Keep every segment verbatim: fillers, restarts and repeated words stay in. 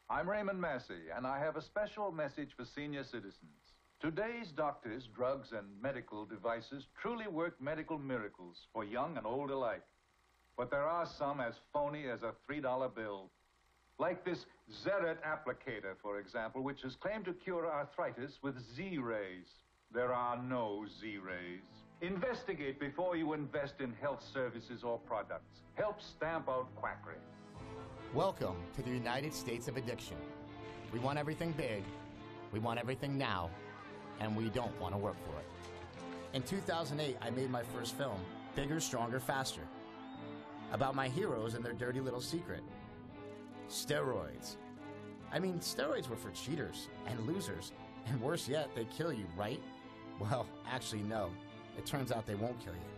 I'm Raymond Massey, and I have a special message for senior citizens. Today's doctors, drugs, and medical devices truly work medical miracles for young and old alike. But there are some as phony as a three dollar bill. Like this Zeret applicator, for example, which is claimed to cure arthritis with Z-rays. There are no Z-rays. Investigate before you invest in health services or products. Help stamp out quackery. Welcome to the United States of Addiction. We want everything big, we want everything now, and we don't want to work for it. In two thousand eight, I made my first film, Bigger, Stronger, Faster, about my heroes and their dirty little secret. Steroids. I mean, steroids were for cheaters and losers, and worse yet, they kill you, right? Well, actually, no. It turns out they won't kill you.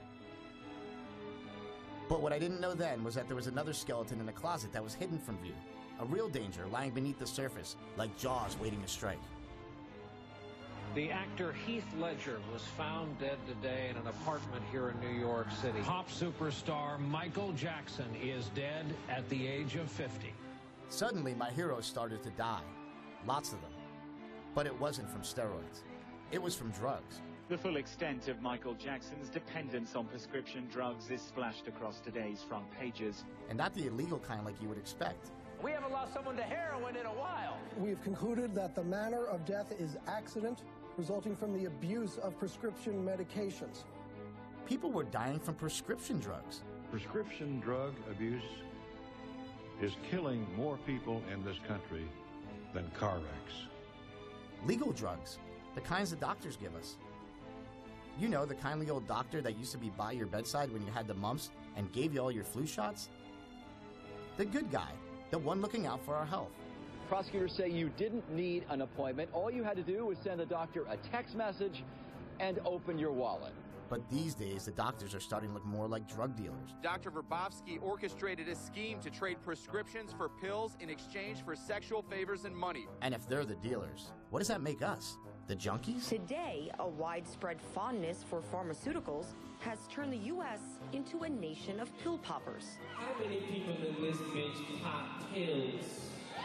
But what I didn't know then was that there was another skeleton in the closet that was hidden from view. A real danger lying beneath the surface, like jaws waiting to strike. The actor Heath Ledger was found dead today in an apartment here in New York City. Pop superstar Michael Jackson is dead at the age of fifty. Suddenly, my heroes started to die. Lots of them. But it wasn't from steroids. It was from drugs. The full extent of Michael Jackson's dependence on prescription drugs is splashed across today's front pages. And not the illegal kind like you would expect. We haven't lost someone to heroin in a while. We've concluded that the manner of death is accident resulting from the abuse of prescription medications. People were dying from prescription drugs. Prescription drug abuse is killing more people in this country than car wrecks. Legal drugs, the kinds the doctors give us. You know, the kindly old doctor that used to be by your bedside when you had the mumps and gave you all your flu shots? The good guy, the one looking out for our health. Prosecutors say you didn't need an appointment. All you had to do was send the doctor a text message and open your wallet. But these days, the doctors are starting to look more like drug dealers. Doctor Verbovsky orchestrated a scheme to trade prescriptions for pills in exchange for sexual favors and money. And if they're the dealers, what does that make us? The junkies? Today, a widespread fondness for pharmaceuticals has turned the U S into a nation of pill poppers. How many people in this bitch pop pills?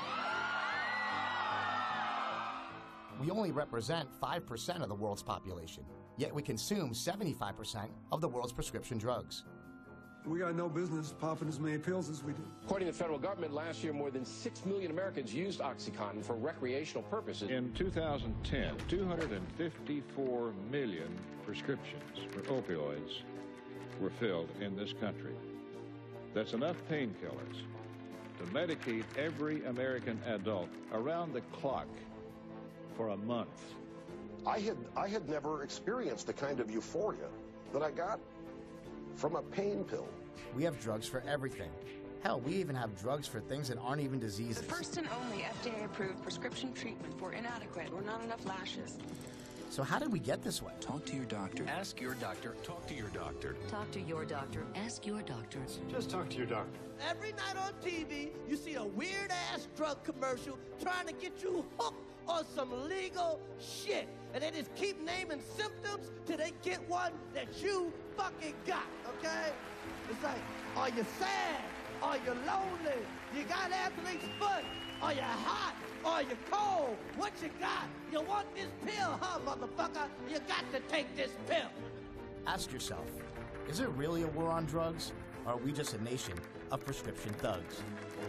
We only represent five percent of the world's population, yet we consume seventy-five percent of the world's prescription drugs. We got no business popping as many pills as we do. According to the federal government, last year more than six million Americans used OxyContin for recreational purposes. In two thousand ten, two hundred fifty-four million prescriptions for opioids were filled in this country. That's enough painkillers to medicate every American adult around the clock for a month. I had, I had never experienced the kind of euphoria that I got from a pain pill. We have drugs for everything. Hell, we even have drugs for things that aren't even diseases. The first and only F D A-approved prescription treatment for inadequate or not enough lashes. So how did we get this way? Talk to your doctor. Ask your doctor. Talk to your doctor. Talk to your doctor. Ask your doctor. Just talk to your doctor. Every night on T V, you see a weird-ass drug commercial trying to get you hooked on some legal shit. And they just keep naming symptoms till they get one that you fucking got, okay? It's like, are you sad? Are you lonely? You got athlete's foot? Are you hot? Are you cold? What you got? You want this pill, huh, motherfucker? You got to take this pill. Ask yourself, is it really a war on drugs? Or are we just a nation of prescription thugs?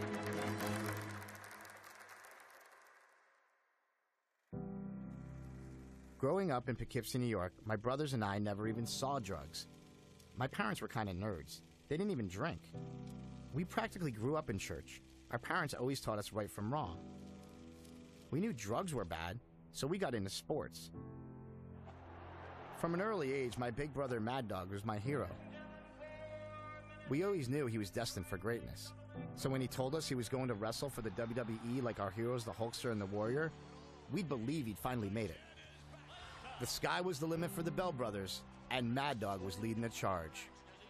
Growing up in Poughkeepsie, New York, my brothers and I never even saw drugs. My parents were kind of nerds. They didn't even drink. We practically grew up in church. Our parents always taught us right from wrong. We knew drugs were bad, so we got into sports. From an early age, my big brother Mad Dog was my hero. We always knew he was destined for greatness. So when he told us he was going to wrestle for the W W E like our heroes, the Hulkster and the Warrior, we'd believe he'd finally made it. The sky was the limit for the Bell Brothers, and Mad Dog was leading the charge.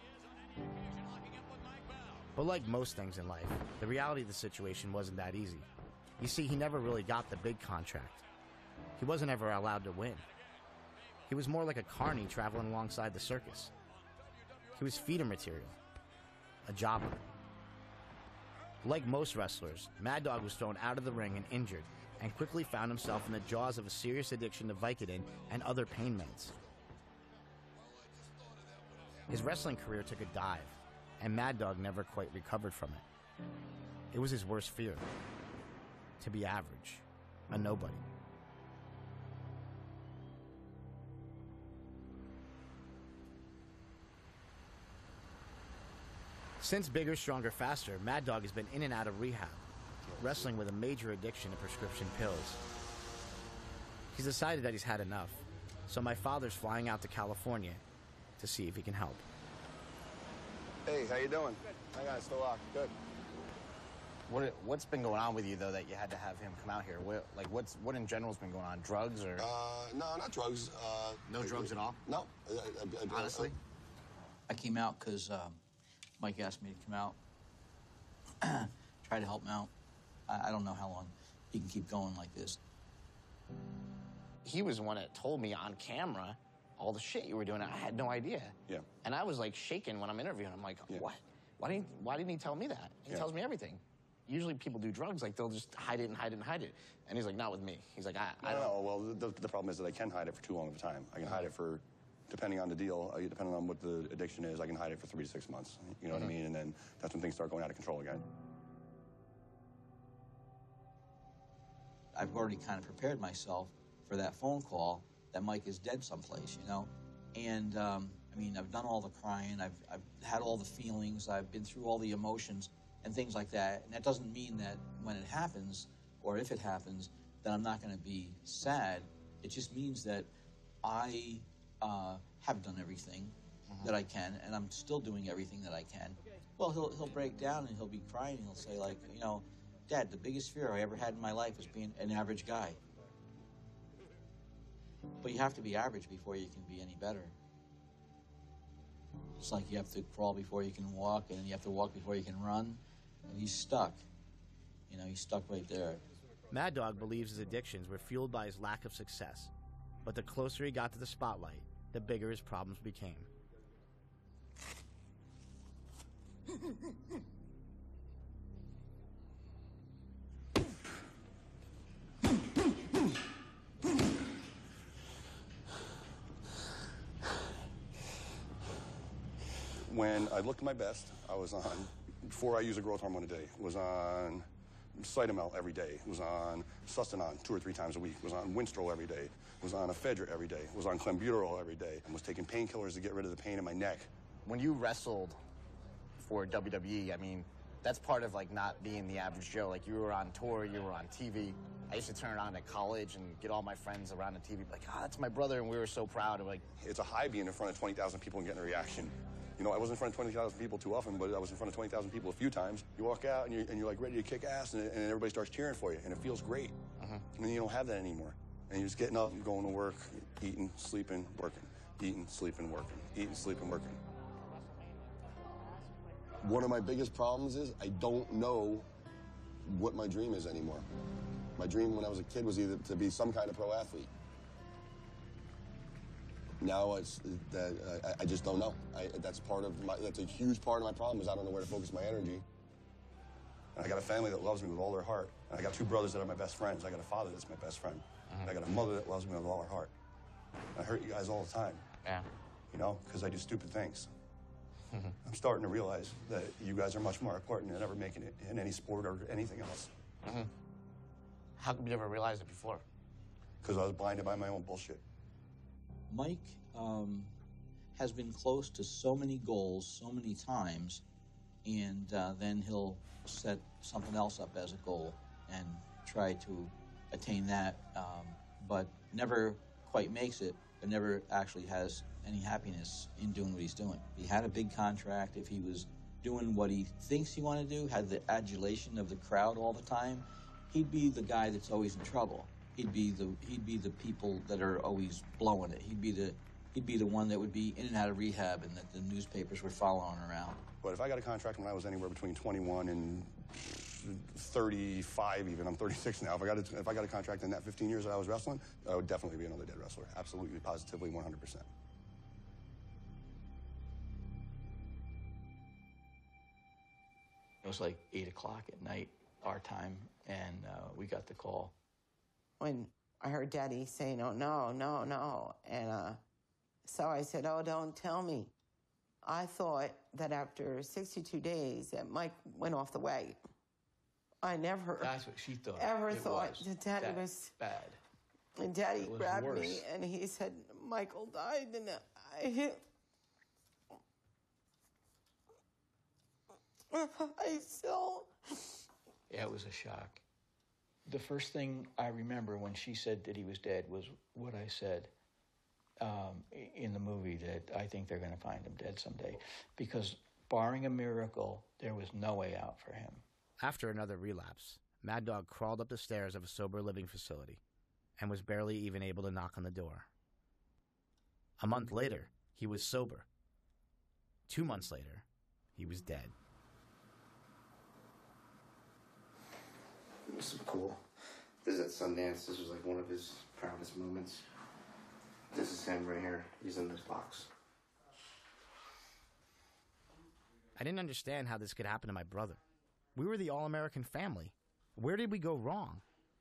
But like most things in life, the reality of the situation wasn't that easy. You see, he never really got the big contract. He wasn't ever allowed to win. He was more like a carny traveling alongside the circus. He was feeder material, a jobber. Like most wrestlers, Mad Dog was thrown out of the ring and injured, and quickly found himself in the jaws of a serious addiction to Vicodin and other pain meds. His wrestling career took a dive, and Mad Dog never quite recovered from it. It was his worst fear, to be average, a nobody. Since Bigger, Stronger, Faster, Mad Dog has been in and out of rehab, wrestling with a major addiction to prescription pills. He's decided that he's had enough, so my father's flying out to California to see if he can help. Hey, how you doing? I got it still locked. Good. What what's been going on with you though that you had to have him come out here? What like what's what in general's been going on? Drugs or? Uh, no, not drugs. Uh, no drugs at all. No. I, I, I, Honestly, I came out because um, Mike asked me to come out, try to help him out. I, I don't know how long he can keep going like this. He was the one that told me on camera all the shit you were doing. I had no idea. Yeah. And I was like shaking when I'm interviewing. I'm like, yeah. what? Why didn't Why didn't he tell me that? He yeah. tells me everything. Usually people do drugs, like they'll just hide it and hide it and hide it. And he's like, not with me. He's like, I, I no, don't. No, well, the, the problem is that I can hide it for too long of a time. I can hide it for, depending on the deal, uh, depending on what the addiction is, I can hide it for three to six months. You know mm-hmm. what I mean? And then that's when things start going out of control again. I've already kind of prepared myself for that phone call that Mike is dead someplace, you know? And, um, I mean, I've done all the crying, I've, I've had all the feelings, I've been through all the emotions and things like that. And that doesn't mean that when it happens, or if it happens, that I'm not going to be sad. It just means that I uh, have done everything mm-hmm. that I can, and I'm still doing everything that I can. Well, he'll, he'll break down and he'll be crying, and he'll say, like, you know, Dad, the biggest fear I ever had in my life was being an average guy. But you have to be average before you can be any better. It's like you have to crawl before you can walk, and you have to walk before you can run. And he's stuck. You know, he's stuck right there. Mad Dog believes his addictions were fueled by his lack of success. But the closer he got to the spotlight, the bigger his problems became. When I looked my best, I was on, before I used a growth hormone a day, was on Cytomel every day, was on Sustanon two or three times a week, was on Winstrol every day, was on Ephedra every day, was on Clenbuterol every day, and was taking painkillers to get rid of the pain in my neck. When you wrestled for W W E, I mean, that's part of like not being the average Joe. Like you were on tour, you were on T V. I used to turn it on at college and get all my friends around the T V, like, oh, that's my brother, and we were so proud of like. It's a high being in front of twenty thousand people and getting a reaction. You know, I wasn't in front of twenty thousand people too often, but I was in front of twenty thousand people a few times. You walk out and you're, and you're like ready to kick ass, and, and everybody starts cheering for you, and it feels great. Uh-huh. And you don't have that anymore. And you're just getting up and going to work, eating, sleeping, working, eating, sleeping, working, eating, sleeping, working. One of my biggest problems is I don't know what my dream is anymore. My dream when I was a kid was either to be some kind of pro athlete. Now it's that I, I just don't know. I, that's part of my. That's a huge part of my problem is I don't know where to focus my energy. And I got a family that loves me with all their heart. And I got two brothers that are my best friends. I got a father that's my best friend. Uh-huh. I got a mother that loves me with all her heart. I hurt you guys all the time. Yeah. You know, because I do stupid things. I'm starting to realize that you guys are much more important than ever making it in any sport or anything else. Mm-hmm. How come you never realized it before? Because I was blinded by my own bullshit. Mike um, has been close to so many goals so many times, and uh, then he'll set something else up as a goal and try to attain that, um, but never quite makes it, but never actually has any happiness in doing what he's doing. If he had a big contract, if he was doing what he thinks he wanted to do, had the adulation of the crowd all the time, he'd be the guy that's always in trouble. He'd be the he'd be the people that are always blowing it. He'd be the he'd be the one that would be in and out of rehab and that the newspapers were following around. But if I got a contract when I was anywhere between twenty-one and thirty-five, even I'm thirty-six now. If I got a, if I got a contract in that fifteen years that I was wrestling, I would definitely be another dead wrestler. Absolutely, positively, one hundred percent. It was like eight o'clock at night, our time, and uh, we got the call. When I heard Daddy saying, oh, no, no, no, and uh, so I said, oh, don't tell me. I thought that after sixty-two days that Mike went off the wagon. I never That's what she thought. ever it thought was that Daddy that was bad. And Daddy It was grabbed worse. me and he said, Michael died, and I, I still. Yeah, it was a shock. The first thing I remember when she said that he was dead was what I said um, in the movie, that I think they're going to find him dead someday. Because barring a miracle, there was no way out for him. After another relapse, Mad Dog crawled up the stairs of a sober living facility and was barely even able to knock on the door. A month later, he was sober. Two months later, he was dead. This is cool. This is at Sundance. This was like one of his proudest moments. This is him right here. He's in this box. I didn't understand how this could happen to my brother. We were the all-American family. Where did we go wrong?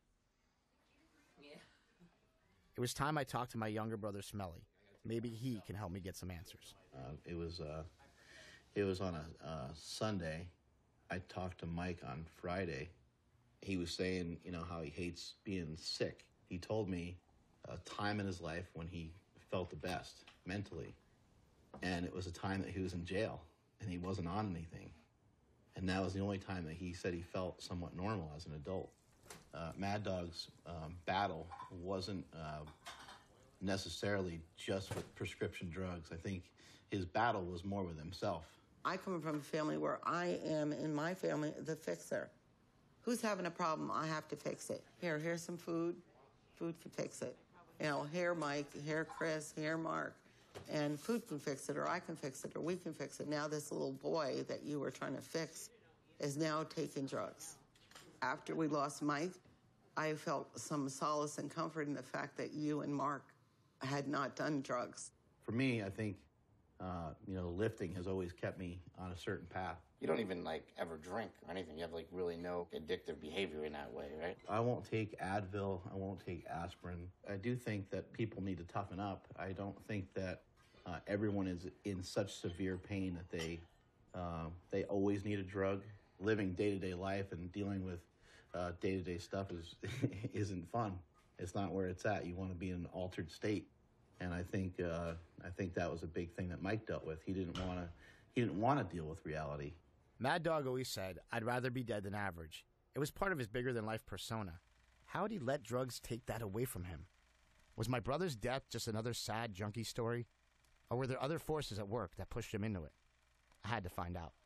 Yeah. It was time I talked to my younger brother, Smelly. Maybe he can help me get some answers. Uh, it was uh, it was on a uh, Sunday. I talked to Mike on Friday. He was saying, you know, how he hates being sick. He told me a time in his life when he felt the best mentally, and it was a time that he was in jail and he wasn't on anything. And that was the only time that he said he felt somewhat normal as an adult. Uh, Mad Dog's um, battle wasn't uh, necessarily just with prescription drugs. I think his battle was more with himself. I come from a family where I am, in my family, the fixer. Who's having a problem? I have to fix it. Here, here's some food. Food can fix it. You know, here, Mike, here, Chris, here, Mark. And food can fix it, or I can fix it, or we can fix it. Now this little boy that you were trying to fix is now taking drugs. After we lost Mike, I felt some solace and comfort in the fact that you and Mark had not done drugs. For me, I think, uh, you know, lifting has always kept me on a certain path. You don't even, like, ever drink or anything. You have, like, really no addictive behavior in that way, right? I won't take Advil. I won't take aspirin. I do think that people need to toughen up. I don't think that uh, everyone is in such severe pain that they uh, they always need a drug. Living day-to-day life and dealing with uh, day-to-day stuff is isn't fun. It's not where it's at. You want to be in an altered state, and I think uh, I think that was a big thing that Mike dealt with. He didn't want to he didn't want to deal with reality. Mad Dog always said, I'd rather be dead than average. It was part of his bigger-than-life persona. How had he let drugs take that away from him? Was my brother's death just another sad junkie story? Or were there other forces at work that pushed him into it? I had to find out.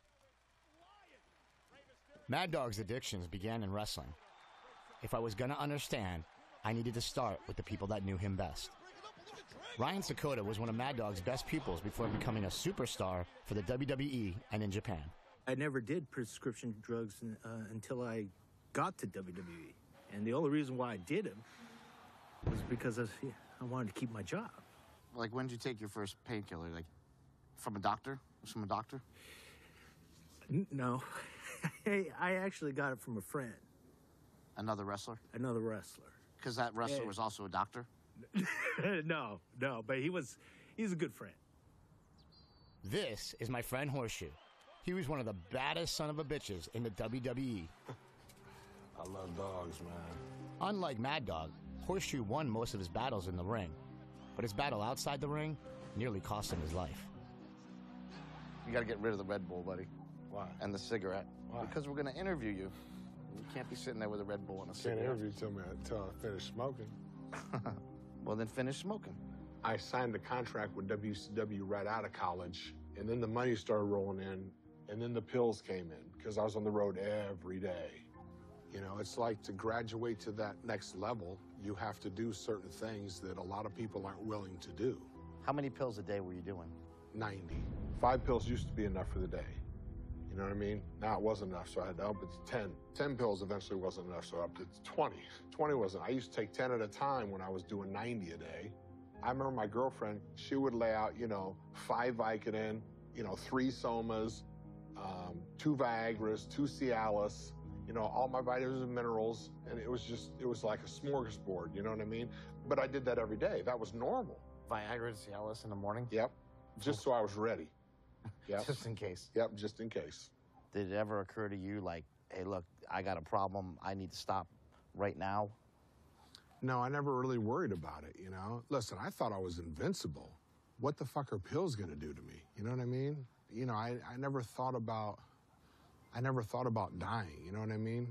Mad Dog's addictions began in wrestling. If I was going to understand, I needed to start with the people that knew him best. Ryan Sakota was one of Mad Dog's best pupils before becoming a superstar for the W W E and in Japan. I never did prescription drugs uh, until I got to W W E. And the only reason why I did them was because I, was, yeah, I wanted to keep my job. Like, when did you take your first painkiller? Like, from a doctor? From a doctor? N- no. I actually got it from a friend. Another wrestler? Another wrestler. Because that wrestler Yeah. was also a doctor? no, no, but he was, he's a good friend. This is my friend Horseshoe. He was one of the baddest son of a bitches in the W W E. I love dogs, man. Unlike Mad Dog, Horseshoe won most of his battles in the ring, but his battle outside the ring nearly cost him his life. You gotta get rid of the Red Bull, buddy. Why? And the cigarette. Why? Because we're gonna interview you. You can't be sitting there with a Red Bull and a Can't cigarette. interview till me until I finish smoking. Well, then finish smoking. I signed the contract with W C W right out of college, and then the money started rolling in, and then the pills came in because I was on the road every day. You know, it's like to graduate to that next level, you have to do certain things that a lot of people aren't willing to do. How many pills a day were you doing? ninety. Five pills used to be enough for the day. You know what I mean? Now it wasn't enough, so I had to up it to ten. ten pills eventually wasn't enough, so I upped it to twenty. twenty wasn't. I used to take ten at a time when I was doing ninety a day. I remember my girlfriend, she would lay out, you know, five Vicodin, you know, three Somas, um, two Viagras, two Cialis, you know, all my vitamins and minerals, and it was just, it was like a smorgasbord, you know what I mean? But I did that every day. That was normal. Viagra and Cialis in the morning? Yep, just so I was ready. Yep. Just in case. Yep, just in case. Did it ever occur to you, like, hey, look, I got a problem, I need to stop right now? No, I never really worried about it, you know? Listen, I thought I was invincible. What the fuck are pills gonna do to me? You know what I mean? You know, I, I never thought about, I never thought about dying, you know what I mean?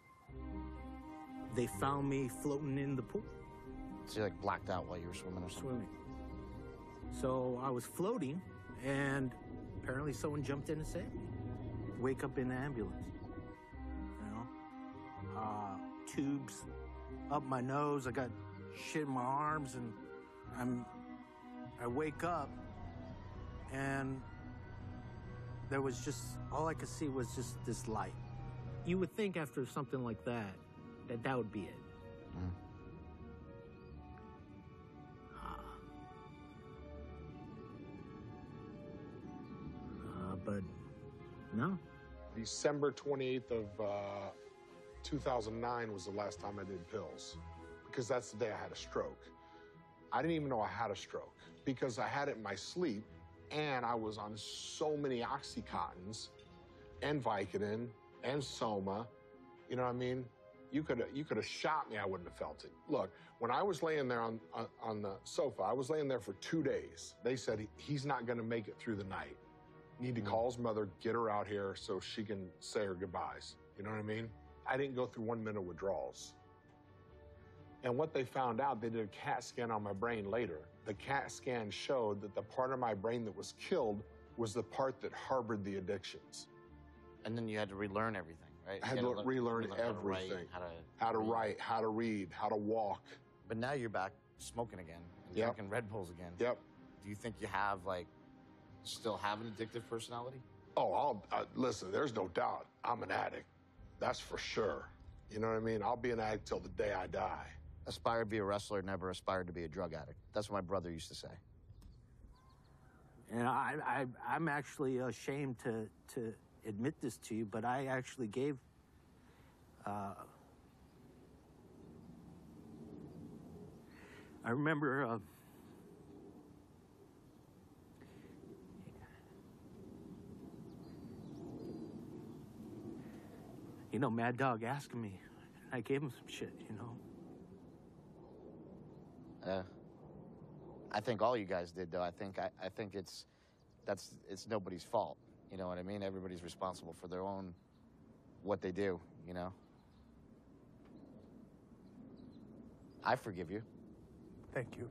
They found me floating in the pool. So you like blacked out while you were swimming or something? Swimming. So I was floating, and apparently someone jumped in and saved me. Wake up in the ambulance. You know? Uh, tubes up my nose. I got shit in my arms, and I'm, I wake up, and there was just, all I could see was just this light. You would think after something like that, that that would be it. Mm. Uh, but no. December twenty-eighth of uh, two thousand nine was the last time I did pills, because that's the day I had a stroke. I didn't even know I had a stroke because I had it in my sleep, and I was on so many Oxycontins and Vicodin and Soma. You know what I mean? You could you could have shot me, I wouldn't have felt it. Look, when I was laying there on, on, on the sofa, I was laying there for two days. They said he, he's not going to make it through the night. Need to call his mother, get her out here so she can say her goodbyes. You know what I mean? I didn't go through one minute withdrawals. And what they found out, they did a CAT scan on my brain later. The CAT scan showed that the part of my brain that was killed was the part that harbored the addictions. And then you had to relearn everything, right? I had You to learn- relearn relearn how to write, everything. How to, How to read. write, how to read, how to walk. But now you're back smoking again and Yep. drinking Red Bulls again. Yep. Do you think you have, like, still have an addictive personality? Oh, I'll, uh, listen, there's no doubt I'm an addict. That's for sure. You know what I mean? I'll be an addict till the day I die. Aspire to be a wrestler, never aspired to be a drug addict. That's what my brother used to say. And I, I, I'm actually ashamed to, to admit this to you, but I actually gave, uh, I remember, uh, you know, Mad Dog asking me, I gave him some shit, you know. Uh, I think all you guys did, though. I think I, I think it's that's it's nobody's fault. You know what I mean? Everybody's responsible for their own what they do. You know. I forgive you. Thank you.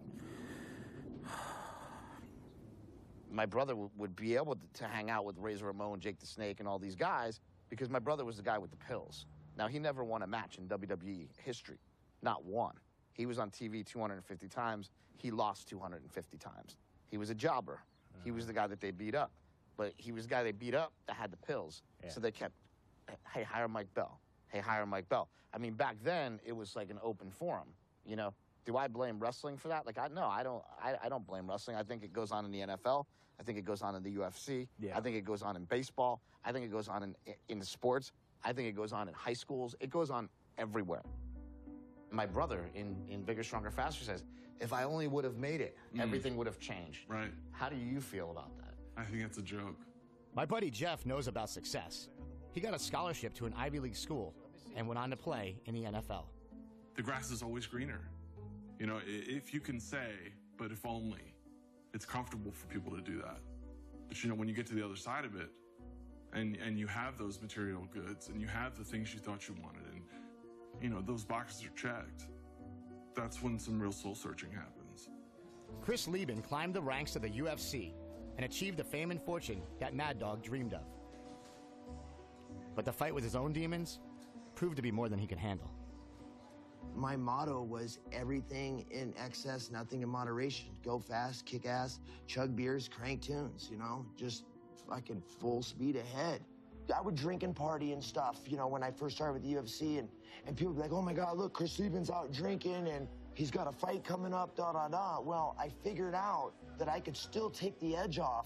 My brother w- would be able to, to hang out with Razor Ramon, Jake the Snake, and all these guys because my brother was the guy with the pills. Now, he never won a match in W W E history. Not one. He was on T V two hundred fifty times. He lost two hundred fifty times. He was a jobber. He was the guy that they beat up. But he was the guy they beat up that had the pills. Yeah. So they kept, hey, hire Mike Bell. Hey, hire Mike Bell. I mean, back then, it was like an open forum, you know? Do I blame wrestling for that? Like, I no, I don't I, I don't blame wrestling. I think it goes on in the N F L. I think it goes on in the U F C. Yeah. I think it goes on in baseball. I think it goes on in, in sports. I think it goes on in high schools. It goes on everywhere. My brother in, in Bigger, Stronger, Faster says, if I only would have made it, Mm. everything would have changed. Right. How do you feel about that? I think that's a joke. My buddy Jeff knows about success. He got a scholarship to an Ivy League school and went on to play in the N F L. The grass is always greener. You know, i- if you can say, but if only, it's comfortable for people to do that. But you know, when you get to the other side of it, and, and you have those material goods, and you have the things you thought you wanted, and, you know, those boxes are checked, that's when some real soul searching happens. Chris Lieben climbed the ranks of the U F C and achieved the fame and fortune that Mad Dog dreamed of. But the fight with his own demons proved to be more than he could handle. My motto was everything in excess, nothing in moderation. Go fast, kick ass, chug beers, crank tunes, you know, just fucking full speed ahead. I would drink and party and stuff, you know, when I first started with the U F C, and, and people would be like, oh my God, look, Chris Lieben's out drinking and he's got a fight coming up, da da da. Well, I figured out that I could still take the edge off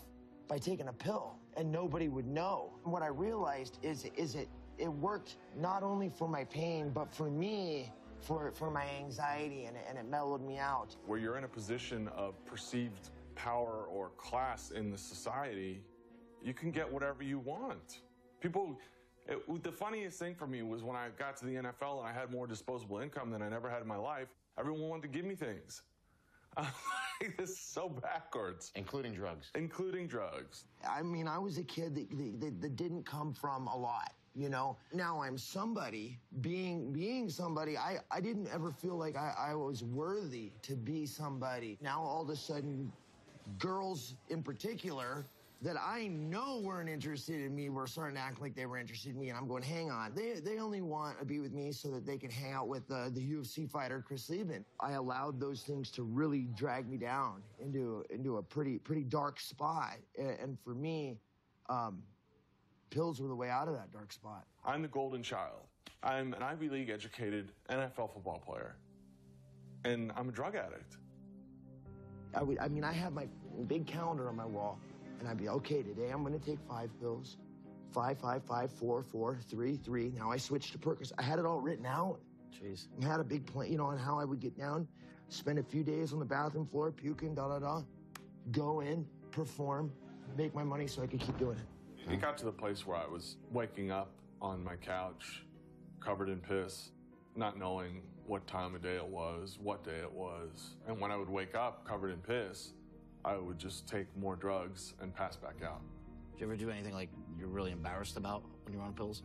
by taking a pill, and nobody would know. And what I realized is, is it, it worked not only for my pain, but for me, for, for my anxiety, and, and it mellowed me out. Where you're in a position of perceived power or class in the society, you can get whatever you want. People, it, the funniest thing for me was when I got to the N F L and I had more disposable income than I never had in my life, everyone wanted to give me things. This is so backwards. Including drugs. Including drugs. I mean, I was a kid that, that, that didn't come from a lot, you know? Now I'm somebody. Being being somebody, I, I didn't ever feel like I, I was worthy to be somebody. Now all of a sudden, girls in particular that I know weren't interested in me were starting to act like they were interested in me, and I'm going, hang on. They, they only want to be with me so that they can hang out with uh, the U F C fighter, Chris Lieben. I allowed those things to really drag me down into, into a pretty, pretty dark spot. And, and for me, um, pills were the way out of that dark spot. I'm the golden child. I'm an Ivy League educated N F L football player, and I'm a drug addict. I, would, I mean, I have my big calendar on my wall. And I'd be, okay, today I'm gonna take five pills. Five, five, five, four, four, three, three. Now I switched to Percocet. I had it all written out. Jeez. I had a big plan, you know, on how I would get down, spend a few days on the bathroom floor, puking, da-da-da, go in, perform, make my money so I could keep doing it. It got to the place where I was waking up on my couch, covered in piss, not knowing what time of day it was, what day it was. And when I would wake up covered in piss, I would just take more drugs and pass back out. Did you ever do anything like you're really embarrassed about when you're on pills?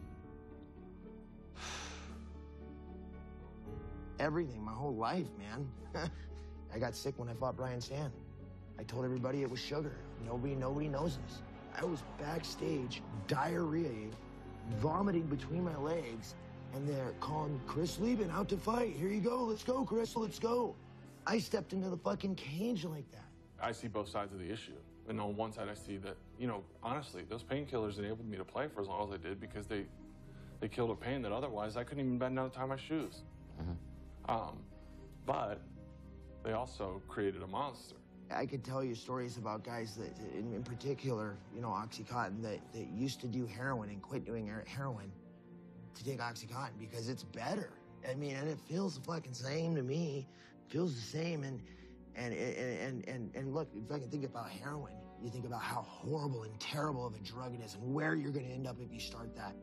Everything, my whole life, man. I got sick when I fought Brian Stann. I told everybody it was sugar. Nobody, nobody knows this. I was backstage, diarrhea, vomiting between my legs, and they're calling Chris Lieben out to fight. Here you go, let's go, Chris, let's go. I stepped into the fucking cage like that. I see both sides of the issue. And on one side, I see that, you know, honestly, those painkillers enabled me to play for as long as I did because they they killed a pain that otherwise I couldn't even bend down to tie my shoes. Mm-hmm. Um, but they also created a monster. I could tell you stories about guys that, in, in particular, you know, OxyContin, that, that used to do heroin and quit doing heroin to take OxyContin because it's better. I mean, and it feels the fucking same to me. It feels the same, and And, and, and, and look, if I can think about heroin, you think about how horrible and terrible of a drug it is and where you're going to end up if you start that.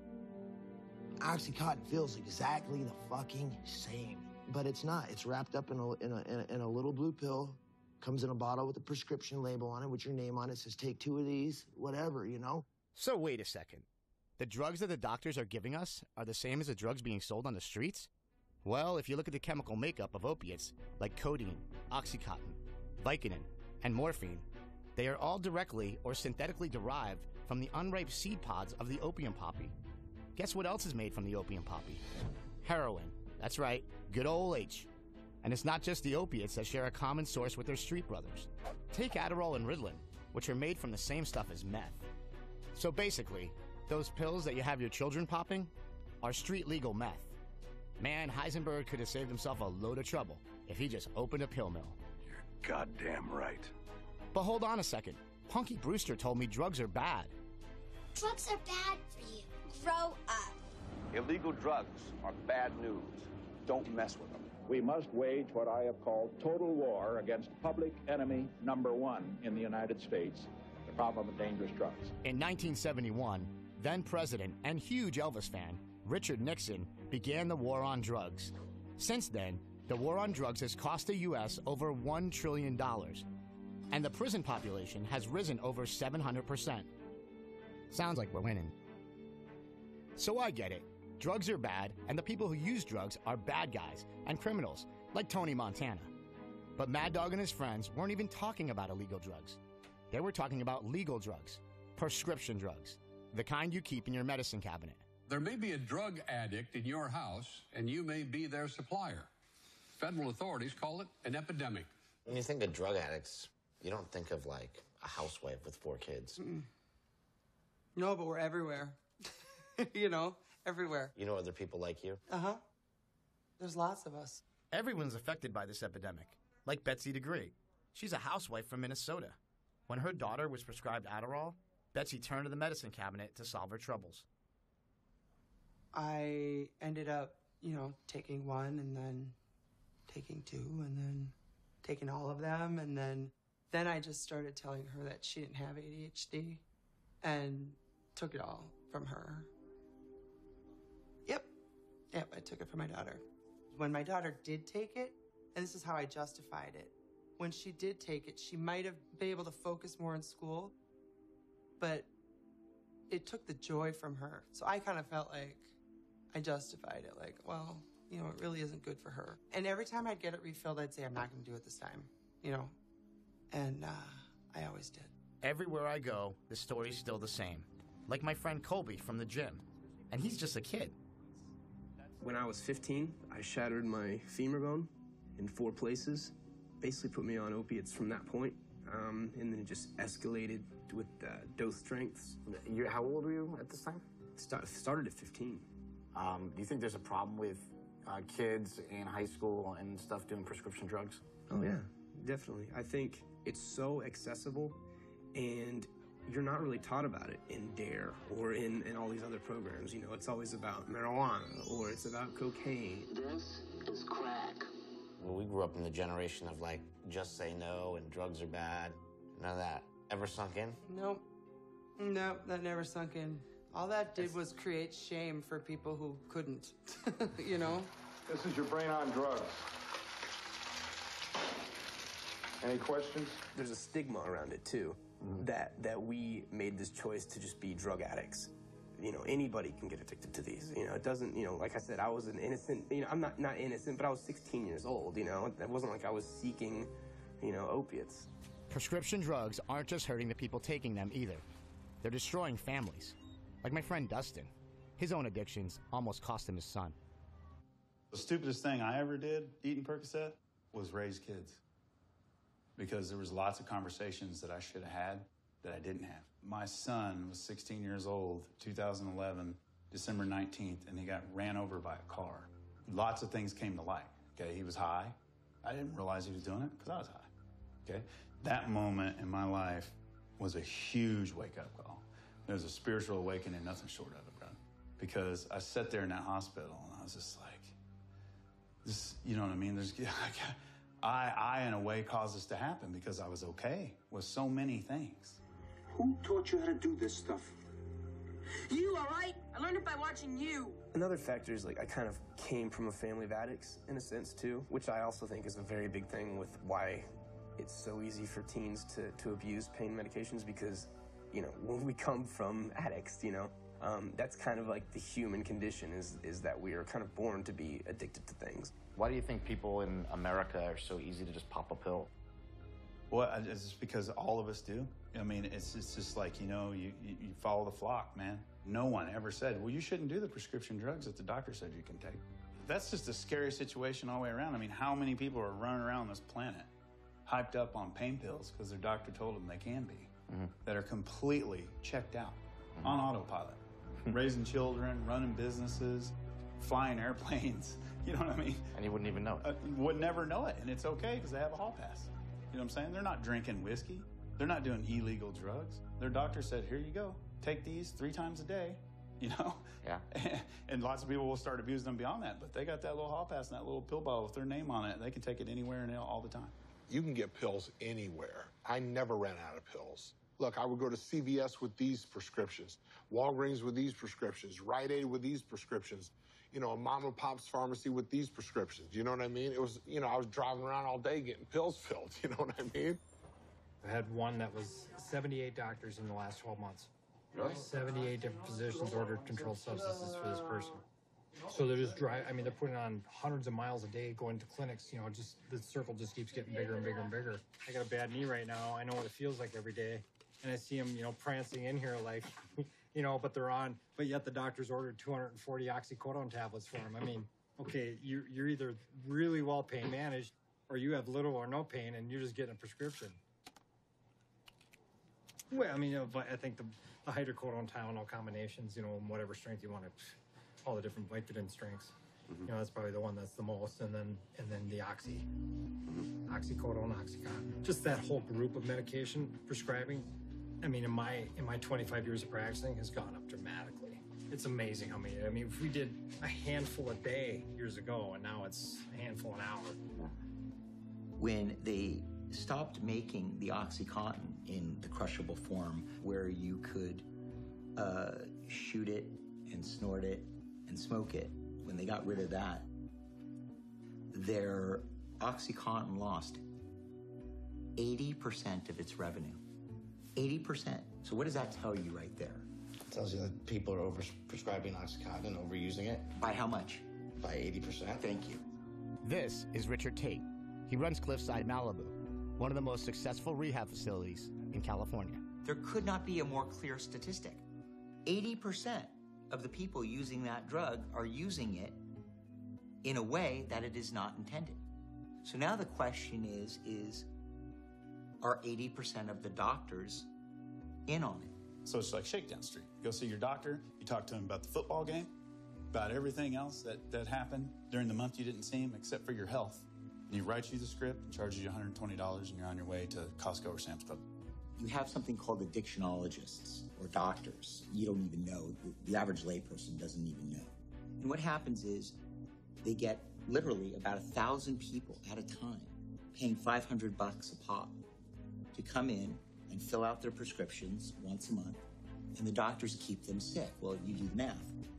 OxyContin feels exactly the fucking same, but it's not. It's wrapped up in a, in a, in a little blue pill, comes in a bottle with a prescription label on it with your name on it, says take two of these, whatever, you know? So wait a second. The drugs that the doctors are giving us are the same as the drugs being sold on the streets? Well, if you look at the chemical makeup of opiates, like codeine, OxyContin, Vicodin, and morphine, they are all directly or synthetically derived from the unripe seed pods of the opium poppy. Guess what else is made from the opium poppy? Heroin. That's right, good old H. And it's not just the opiates that share a common source with their street brothers. Take Adderall and Ritalin, which are made from the same stuff as meth. So basically, those pills that you have your children popping are street-legal meth. Man, Heisenberg could have saved himself a load of trouble if he just opened a pill mill. You're goddamn right. But hold on a second. Punky Brewster told me drugs are bad. Drugs are bad for you. Grow up. Illegal drugs are bad news. Don't mess with them. We must wage what I have called total war against public enemy number one in the United States, the problem of dangerous drugs. In nineteen seventy-one, then president and huge Elvis fan, Richard Nixon, began the war on drugs. Since then, the war on drugs has cost the U S over one trillion dollars, and the prison population has risen over seven hundred percent. Sounds like we're winning. So I get it. Drugs are bad, and the people who use drugs are bad guys and criminals, like Tony Montana. But Mad Dog and his friends weren't even talking about illegal drugs. They were talking about legal drugs, prescription drugs, the kind you keep in your medicine cabinet. There may be a drug addict in your house, and you may be their supplier. Federal authorities call it an epidemic. When you think of drug addicts, you don't think of, like, a housewife with four kids. Mm-mm. No, but we're everywhere. You know, everywhere. You know other people like you? Uh-huh. There's lots of us. Everyone's affected by this epidemic, like Betsy DeGree. She's a housewife from Minnesota. When her daughter was prescribed Adderall, Betsy turned to the medicine cabinet to solve her troubles. I ended up, you know, taking one and then taking two and then taking all of them. And then, then I just started telling her that she didn't have A D H D and took it all from her. Yep. Yep, I took it from my daughter. When my daughter did take it, and this is how I justified it, when she did take it, she might have been able to focus more in school, but it took the joy from her. So I kind of felt like I justified it, like, well, you know, it really isn't good for her. And every time I'd get it refilled, I'd say, I'm not going to do it this time, you know? And uh, I always did. Everywhere I go, the story's still the same. Like my friend Colby from the gym. And he's just a kid. When I was fifteen, I shattered my femur bone in four places. Basically put me on opiates from that point. Um, and then it just escalated with uh, dose strengths. You, how old were you at this time? Start, started at fifteen. Um, do you think there's a problem with uh, kids in high school and stuff doing prescription drugs? Oh, yeah, definitely. I think it's so accessible, and you're not really taught about it in DARE or in, in all these other programs. You know, it's always about marijuana or it's about cocaine. This is crack. Well, we grew up in the generation of, like, just say no and drugs are bad. None of that ever sunk in? Nope. Nope, that never sunk in. All that did was create shame for people who couldn't, you know? This is your brain on drugs. Any questions? There's a stigma around it, too, mm-hmm. that, that we made this choice to just be drug addicts. You know, anybody can get addicted to these. You know, it doesn't, you know, like I said, I was an innocent, you know, I'm not, not innocent, but I was sixteen years old, you know? It wasn't like I was seeking, you know, opiates. Prescription drugs aren't just hurting the people taking them either. They're destroying families. Like my friend Dustin. His own addictions almost cost him his son. The stupidest thing I ever did eating Percocet was raise kids. Because there was lots of conversations that I should have had that I didn't have. My son was sixteen years old, two thousand eleven, December nineteenth, and he got ran over by a car. Lots of things came to light, okay? He was high. I didn't realize he was doing it because I was high, okay? That moment in my life was a huge wake-up call. It was a spiritual awakening, nothing short of it, bro. Because I sat there in that hospital, and I was just like, this, you know what I mean? There's, I, I, in a way, caused this to happen because I was okay with so many things. Who taught you how to do this stuff? You, all right? I learned it by watching you. Another factor is, like, I kind of came from a family of addicts, in a sense, too, which I also think is a very big thing with why it's so easy for teens to, to abuse pain medications because, you know, when we come from addicts, you know, um, that's kind of like the human condition is, is that we are kind of born to be addicted to things. Why do you think people in America are so easy to just pop a pill? Well, it's just because all of us do. I mean, it's, it's just like, you know, you, you, you follow the flock, man. No one ever said, well, you shouldn't do the prescription drugs that the doctor said you can take. That's just a scary situation all the way around. I mean, how many people are running around this planet hyped up on pain pills because their doctor told them they can be, mm-hmm. that are completely checked out, mm-hmm. on autopilot, raising children, running businesses, flying airplanes, you know what I mean? And you wouldn't even know it. Uh, would never know it, and it's okay because they have a hall pass. You know what I'm saying? They're not drinking whiskey. They're not doing illegal drugs. Their doctor said, here you go, take these three times a day, you know? Yeah. And lots of people will start abusing them beyond that, but they got that little hall pass and that little pill bottle with their name on it. They can take it anywhere and all the time. You can get pills anywhere. I never ran out of pills. Look, I would go to C V S with these prescriptions, Walgreens with these prescriptions, Rite Aid with these prescriptions, you know, a mom and pop's pharmacy with these prescriptions. You know what I mean? It was, you know, I was driving around all day getting pills filled. You know what I mean? I had one that was seventy-eight doctors in the last twelve months. Really? seventy-eight different physicians ordered controlled substances for this person. So they're just driving, I mean, they're putting on hundreds of miles a day going to clinics, you know, just the circle just keeps getting bigger and bigger and bigger. I got a bad knee right now. I know what it feels like every day. And I see them, you know, prancing in here like, you know, but they're on, but yet the doctor's ordered two hundred forty oxycodone tablets for them. I mean, okay, you're, you're either really well pain managed or you have little or no pain and you're just getting a prescription. Well, I mean, you know, but I think the, the hydrocodone Tylenol combinations, you know, whatever strength you want to, all the different Vicodin strengths. You know, that's probably the one that's the most, and then and then the oxy, oxycodone, oxycontin. Just that whole group of medication prescribing. I mean, in my in my twenty-five years of practicing, has gone up dramatically. It's amazing how many. I mean, if we did a handful a day years ago, and now it's a handful an hour. When they stopped making the OxyContin in the crushable form, where you could uh, shoot it and snort it and smoke it, when they got rid of that, their OxyContin lost eighty percent of its revenue. eighty percent. So what does that tell you right there? It tells you that people are over prescribing OxyContin and overusing it. By how much? By eighty percent. Thank you. This is Richard Tate. He runs Cliffside Malibu, one of the most successful rehab facilities in California. There could not be a more clear statistic. eighty percent of the people using that drug are using it in a way that it is not intended. So now the question is, is are eighty percent of the doctors in on it? So it's like Shakedown Street. You go see your doctor, you talk to him about the football game, about everything else that, that happened during the month you didn't see him except for your health. And he writes you the script and charges you one hundred twenty dollars, and you're on your way to Costco or Sam's Club. You have something called addictionologists or doctors. You don't even know. The, the average layperson doesn't even know. And what happens is they get literally about a thousand people at a time paying five hundred bucks a pop to come in and fill out their prescriptions once a month, and the doctors keep them sick. Well, you do the math.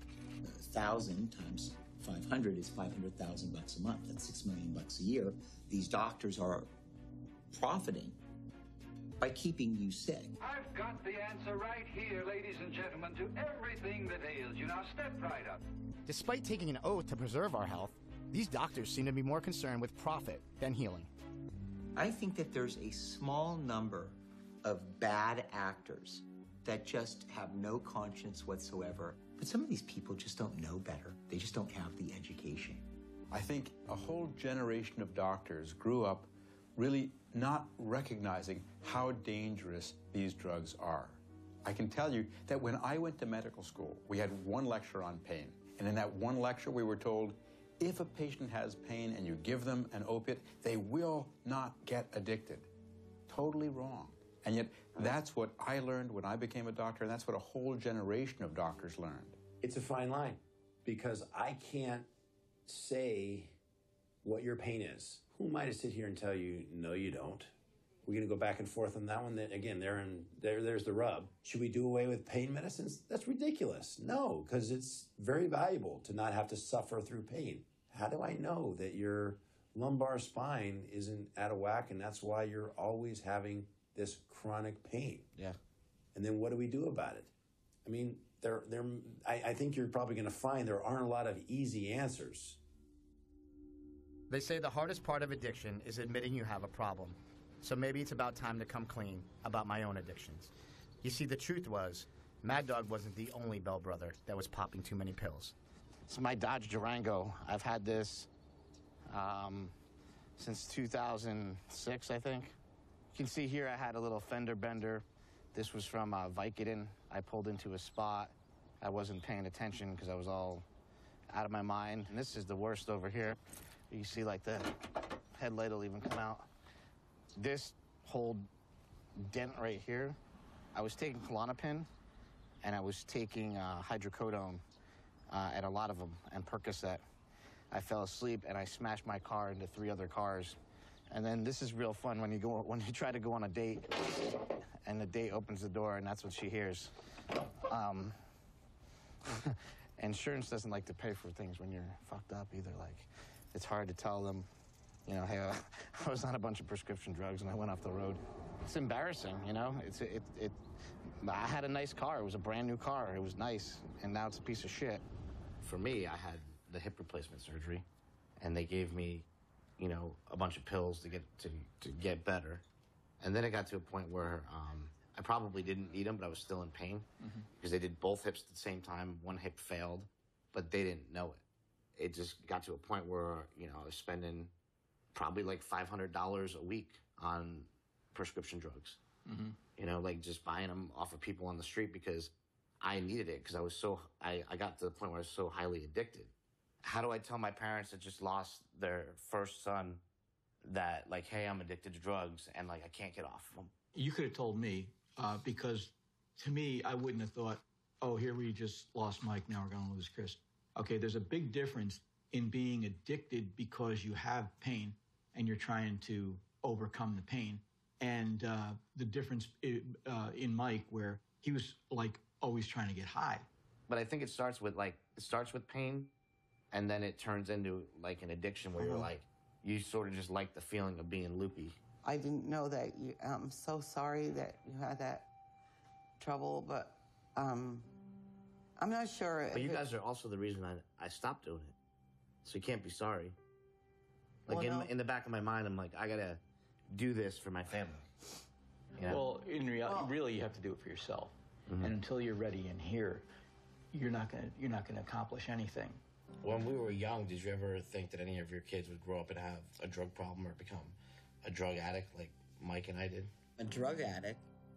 A thousand times five hundred is five hundred thousand bucks a month. That's six million bucks a year. These doctors are profiting by keeping you sick. I've got the answer right here, ladies and gentlemen, to everything that ails you. Now step right up. Despite taking an oath to preserve our health, these doctors seem to be more concerned with profit than healing. I think that there's a small number of bad actors that just have no conscience whatsoever. But some of these people just don't know better. They just don't have the education. I think a whole generation of doctors grew up really not recognizing how dangerous these drugs are. I can tell you that when I went to medical school, we had one lecture on pain. And in that one lecture, we were told, if a patient has pain and you give them an opiate, they will not get addicted. Totally wrong. And yet, that's what I learned when I became a doctor, and that's what a whole generation of doctors learned. It's a fine line, because I can't say what your pain is. Who am I to sit here and tell you, no, you don't? We're going to go back and forth on that one. Then again, there and there, there's the rub. Should we do away with pain medicines? That's ridiculous. No, because it's very valuable to not have to suffer through pain. How do I know that your lumbar spine isn't out of whack, and that's why you're always having this chronic pain? Yeah. And then what do we do about it? I mean, there, there. I, I think you're probably going to find there aren't a lot of easy answers. They say the hardest part of addiction is admitting you have a problem. So maybe it's about time to come clean about my own addictions. You see, the truth was, Mad Dog wasn't the only Bell brother that was popping too many pills. It's my Dodge Durango. I've had this um, since two thousand six, I think. You can see here I had a little fender bender. This was from uh, Vicodin. I pulled into a spot. I wasn't paying attention because I was all out of my mind. And this is the worst over here. You see, like, the headlight will even come out. This whole dent right here, I was taking Klonopin, and I was taking uh, hydrocodone uh, at a lot of them, and Percocet. I fell asleep, and I smashed my car into three other cars. And then this is real fun when you go when you try to go on a date, and the date opens the door, and that's what she hears. Um, insurance doesn't like to pay for things when you're fucked up either. Like, it's hard to tell them, you know, hey, uh, I was on a bunch of prescription drugs and I went off the road. It's embarrassing, you know. It's it it. I had a nice car. It was a brand new car. It was nice, and now it's a piece of shit. For me, I had the hip replacement surgery, and they gave me, you know, a bunch of pills to get to to get better, and then it got to a point where um, I probably didn't need them, but I was still in pain Mm-hmm. because they did both hips at the same time. One hip failed, but they didn't know it. It just got to a point where, you know, I was spending probably like five hundred dollars a week on prescription drugs. Mm-hmm. You know, like just buying them off of people on the street because I needed it, because I was so, I, I got to the point where I was so highly addicted. How do I tell my parents that just lost their first son that, like, hey, I'm addicted to drugs and, like, I can't get off of them? You could have told me, uh, because to me, I wouldn't have thought, oh, here we just lost Mike, now we're going to lose Chris. Okay, there's a big difference in being addicted because you have pain and you're trying to overcome the pain. And uh, the difference in, uh, in Mike, where he was, like, always trying to get high. But I think it starts with, like, it starts with pain, and then it turns into, like, an addiction where you're, like, you sort of just like the feeling of being loopy. I didn't know that. You, I'm so sorry that you had that trouble, but um, I'm not sure. But you it, guys are also the reason I, I stopped doing it. So you can't be sorry. Like, Well, in, no. in the back of my mind, I'm like, I gotta do this for my family. You know? Well, in reality, really, you have to do it for yourself. Mhm. And until you're ready in here, you're not gonna you're not gonna accomplish anything. When we were young, did you ever think that any of your kids would grow up and have a drug problem or become a drug addict like Mike and I did? a drug addict,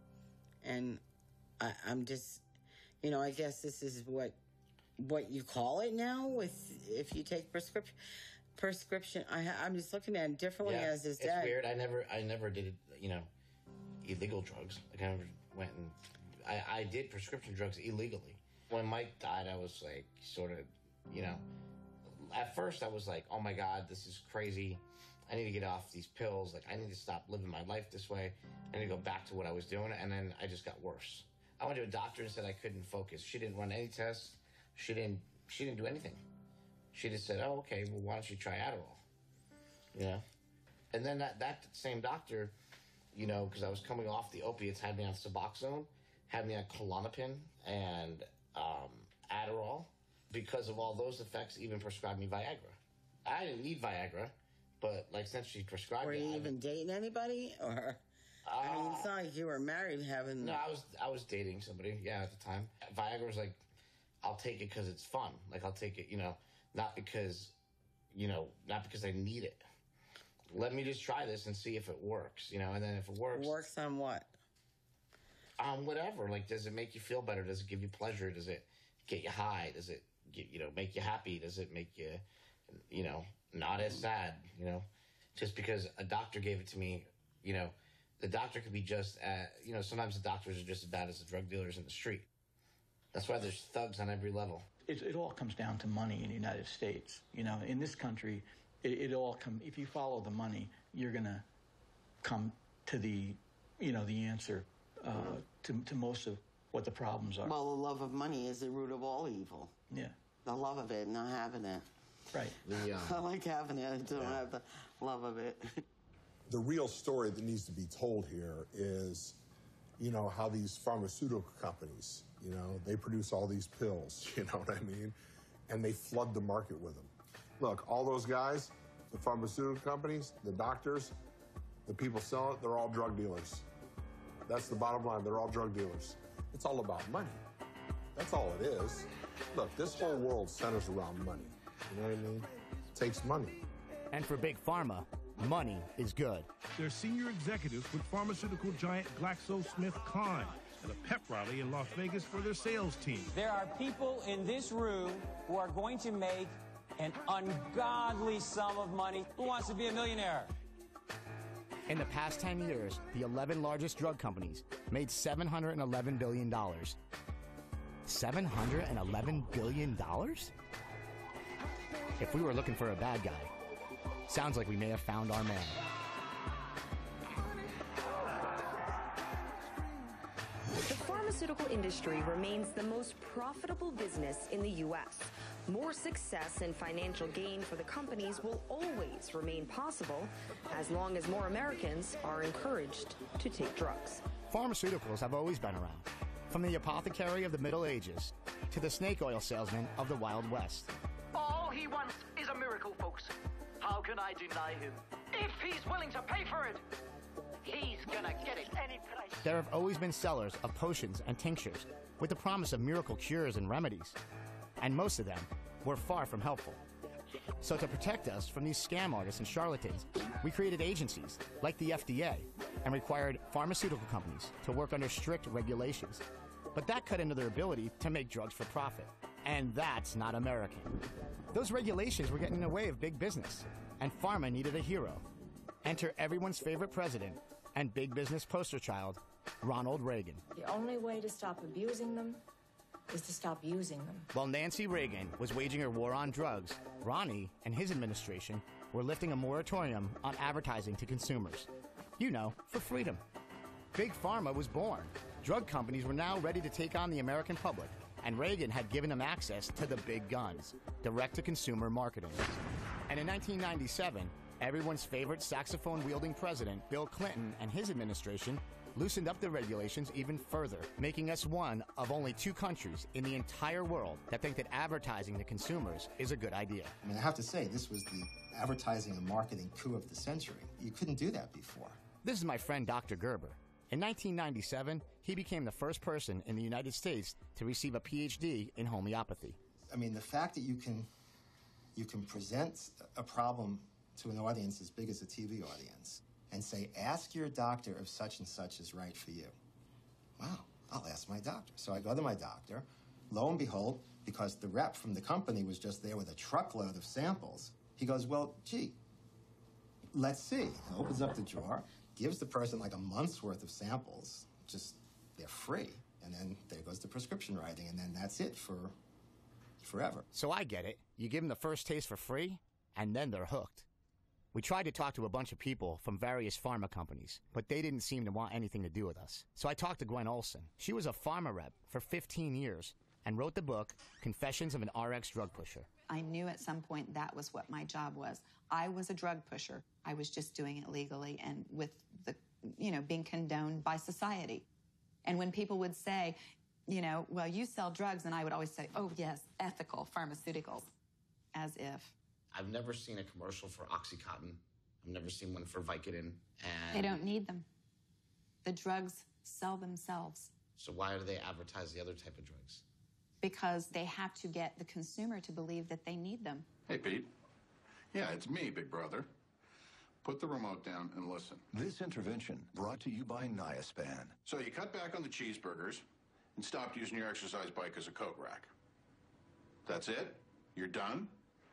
and I, I'm just, you know, I guess this is what what you call it now. With if you take prescription, prescription, I, I'm just looking at it differently Yeah, as his it's dad. weird. I never, I never did, you know, illegal drugs. Like I never went and I, I did prescription drugs illegally. When Mike died, I was like, sort of, you know, at first I was like, oh my God, this is crazy. I need to get off these pills. Like I need to stop living my life this way. I need to go back to what I was doing. And then I just got worse. I went to a doctor and said I couldn't focus. She didn't run any tests. She didn't, she didn't do anything. She just said, oh, okay, well, why don't you try Adderall? You know? And then that, that same doctor, you know, because I was coming off the opiates, had me on Suboxone, had me on Klonopin and um, Adderall. Because of all those effects, even prescribed me Viagra. I didn't need Viagra, but, like, since she prescribed Were it... you I even dating anybody, or I mean, it's not like you were married having. No, I was I was dating somebody, yeah, at the time. Viagra was like, I'll take it because it's fun. Like, I'll take it, you know, not because, you know, not because I need it. Let me just try this and see if it works, you know, and then if it works... Works on what? Um, whatever. Like, does it make you feel better? Does it give you pleasure? Does it get you high? Does it, get, you know, make you happy? Does it make you, you know, not as sad, you know? Just because a doctor gave it to me, you know, the doctor could be just, uh, you know, sometimes the doctors are just as bad as the drug dealers in the street. That's why there's thugs on every level. It, it all comes down to money in the United States. You know, in this country, it, it all come. If you follow the money, you're gonna come to the, you know, the answer uh, to to most of what the problems are. Well, the love of money is the root of all evil. Yeah. The love of it, not having it. Right. The, uh, I like having it. I don't have the love of it. The real story that needs to be told here is, you know, how these pharmaceutical companies, you know, they produce all these pills, you know what I mean? And they flood the market with them. Look, all those guys, the pharmaceutical companies, the doctors, the people selling it, they're all drug dealers. That's the bottom line. They're all drug dealers. It's all about money. That's all it is. Look, this whole world centers around money. You know what I mean? It takes money. And for Big Pharma, money is good. They're senior executives with pharmaceutical giant GlaxoSmithKline at a pep rally in Las Vegas for their sales team. There are people in this room who are going to make an ungodly sum of money. Who wants to be a millionaire? In the past ten years, the eleven largest drug companies made seven hundred eleven billion dollars. seven hundred eleven billion dollars? If we were looking for a bad guy, sounds like we may have found our man. The pharmaceutical industry remains the most profitable business in the U S. More success and financial gain for the companies will always remain possible as long as more Americans are encouraged to take drugs. Pharmaceuticals have always been around, from the apothecary of the Middle Ages to the snake oil salesman of the Wild West. All he wants is a miracle, folks. How can I deny him? If he's willing to pay for it, he's gonna get it any price. There have always been sellers of potions and tinctures with the promise of miracle cures and remedies, and most of them were far from helpful. So to protect us from these scam artists and charlatans, we created agencies like the F D A and required pharmaceutical companies to work under strict regulations. But that cut into their ability to make drugs for profit. And that's not American. Those regulations were getting in the way of big business, and pharma needed a hero. Enter everyone's favorite president and big business poster child, Ronald Reagan. The only way to stop abusing them is to stop using them. While Nancy Reagan was waging her war on drugs, Ronnie and his administration were lifting a moratorium on advertising to consumers. You know, for freedom. Big Pharma was born. Drug companies were now ready to take on the American public, and Reagan had given them access to the big guns, direct-to-consumer marketing. And in nineteen ninety-seven, everyone's favorite saxophone-wielding president, Bill Clinton, and his administration loosened up the regulations even further, making us one of only two countries in the entire world that think that advertising to consumers is a good idea. I mean, I have to say, this was the advertising and marketing coup of the century. You couldn't do that before. This is my friend Doctor Gerber. In nineteen ninety-seven, he became the first person in the United States to receive a P H D in homeopathy. I mean, the fact that you can, you can present a problem to an audience as big as a T V audience and say, ask your doctor if such and such is right for you. Wow, I'll ask my doctor. So I go to my doctor. Lo and behold, because the rep from the company was just there with a truckload of samples, he goes, well, gee, let's see. Opens up the drawer, gives the person like a month's worth of samples. Just, they're free. And then there goes the prescription writing, and then that's it for forever. So I get it. You give them the first taste for free, and then they're hooked. We tried to talk to a bunch of people from various pharma companies, but they didn't seem to want anything to do with us. So I talked to Gwen Olson. She was a pharma rep for fifteen years and wrote the book, Confessions of an R X Drug Pusher. I knew at some point that was what my job was. I was a drug pusher. I was just doing it legally and with the, you know, being condoned by society. And when people would say, you know, well, you sell drugs, and I would always say, oh, yes, ethical pharmaceuticals, as if. I've never seen a commercial for Oxycontin. I've never seen one for Vicodin. And They don't need them. The drugs sell themselves so why do they advertise the other type of drugs? because they have to get the consumer to believe that they need them. Hey, Pete. Yeah, it's me, Big Brother. Put the remote down and listen. This intervention brought to you by Niaspan. So you cut back on the cheeseburgers and stopped using your exercise bike as a coat rack. That's it? You're done?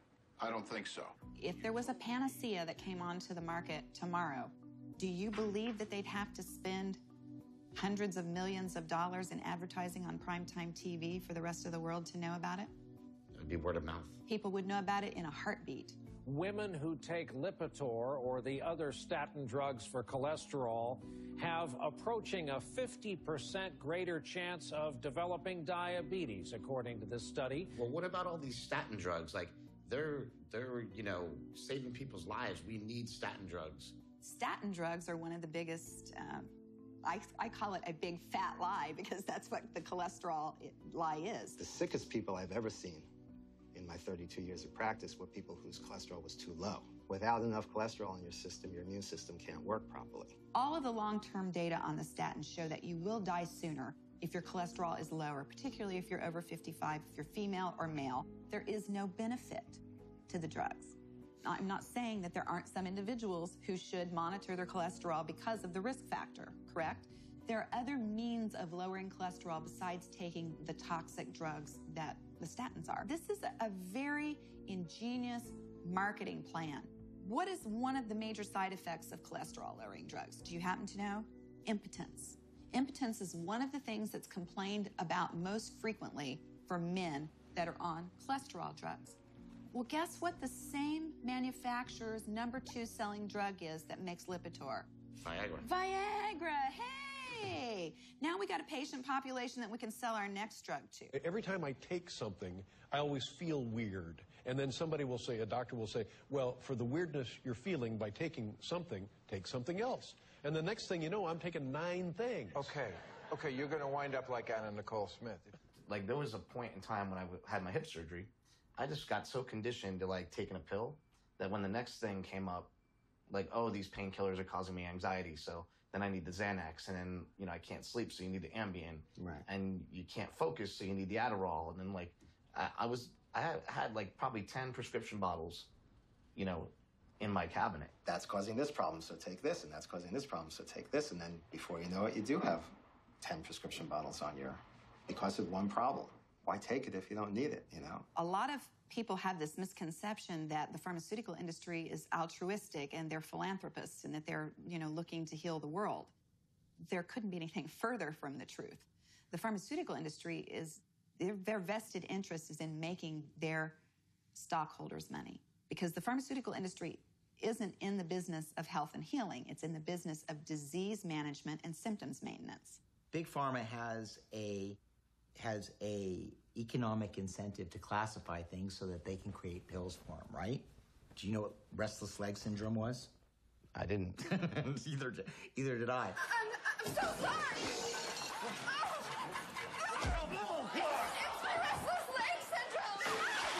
I don't think so. If there was a panacea that came onto the market tomorrow, do you believe that they'd have to spend hundreds of millions of dollars in advertising on primetime T V for the rest of the world to know about it? It would be word of mouth. People would know about it in a heartbeat. Women who take Lipitor or the other statin drugs for cholesterol have approaching a fifty percent greater chance of developing diabetes, according to this study. Well, what about all these statin drugs? Like, they're, they're, you know, saving people's lives. We need statin drugs. Statin drugs are one of the biggest, um, I, I call it a big fat lie because that's what the cholesterol lie is. The sickest people I've ever seen in my thirty-two years of practice were people whose cholesterol was too low. Without enough cholesterol in your system, your immune system can't work properly. All of the long-term data on the statins show that you will die sooner if your cholesterol is lower, particularly if you're over fifty-five, if you're female or male. There is no benefit to the drugs. I'm not saying that there aren't some individuals who should monitor their cholesterol because of the risk factor, correct? There are other means of lowering cholesterol besides taking the toxic drugs that the statins are. This is a, a very ingenious marketing plan. What is one of the major side effects of cholesterol-lowering drugs? Do you happen to know? Impotence. Impotence is one of the things that's complained about most frequently for men that are on cholesterol drugs. Well, guess what the same manufacturer's number two selling drug is that makes Lipitor? Viagra. Viagra, hey! Now we got a patient population that we can sell our next drug to. Every time I take something, I always feel weird. And then somebody will say, a doctor will say, well, for the weirdness you're feeling by taking something, take something else. And the next thing you know, I'm taking nine things. Okay, okay, you're going to wind up like Anna Nicole Smith. Like, there was a point in time when I w- had my hip surgery, I just got so conditioned to, like, taking a pill that when the next thing came up, like, oh, these painkillers are causing me anxiety, so then I need the Xanax, and then, you know, I can't sleep, so you need the Ambien. Right. And you can't focus, so you need the Adderall. And then, like, I, I was, I had, had, like, probably ten prescription bottles, you know, in my cabinet. That's causing this problem, so take this, and that's causing this problem, so take this, and then before you know it, you do have ten prescription bottles on your, because of one problem. why take it if you don't need it, you know? A lot of people have this misconception that the pharmaceutical industry is altruistic and they're philanthropists and that they're, you know, looking to heal the world. There couldn't be anything further from the truth. The pharmaceutical industry is, their, their vested interest is in making their stockholders money, because the pharmaceutical industry isn't in the business of health and healing. It's in the business of disease management and symptoms maintenance. Big Pharma has a has a economic incentive to classify things so that they can create pills for them, right? Do you know what restless leg syndrome was? I didn't. either, did, either did I. I'm, I'm so sorry. Oh, no, no, it's my restless leg syndrome.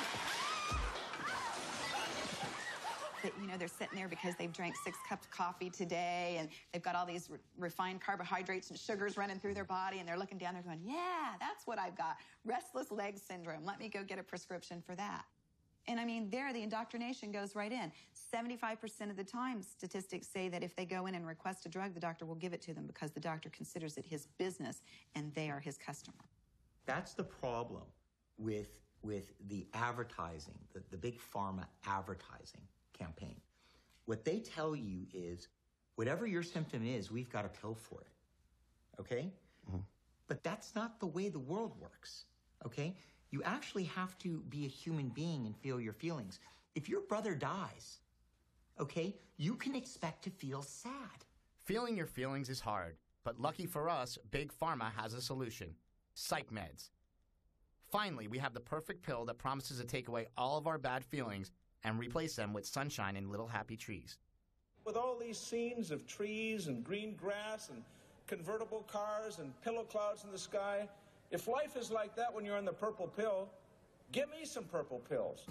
That, you know, they're sitting there because they've drank six cups of coffee today and they've got all these re refined carbohydrates and sugars running through their body, and they're looking down there going, yeah, that's what I've got, restless leg syndrome. Let me go get a prescription for that. And I mean, there the indoctrination goes right in. seventy-five percent of the time, statistics say that if they go in and request a drug, the doctor will give it to them because the doctor considers it his business and they are his customer. That's the problem with, with the advertising, the, the Big Pharma advertising campaign. What they tell you is, whatever your symptom is, we've got a pill for it, okay? Mm-hmm. But that's not the way the world works, okay? You actually have to be a human being and feel your feelings. If your brother dies, okay, you can expect to feel sad. Feeling your feelings is hard, but lucky for us, Big Pharma has a solution. Psych meds. Finally, we have the perfect pill that promises to take away all of our bad feelings and replace them with sunshine and little happy trees. With all these scenes of trees and green grass and convertible cars and pillow clouds in the sky, if life is like that when you're on the purple pill, give me some purple pills.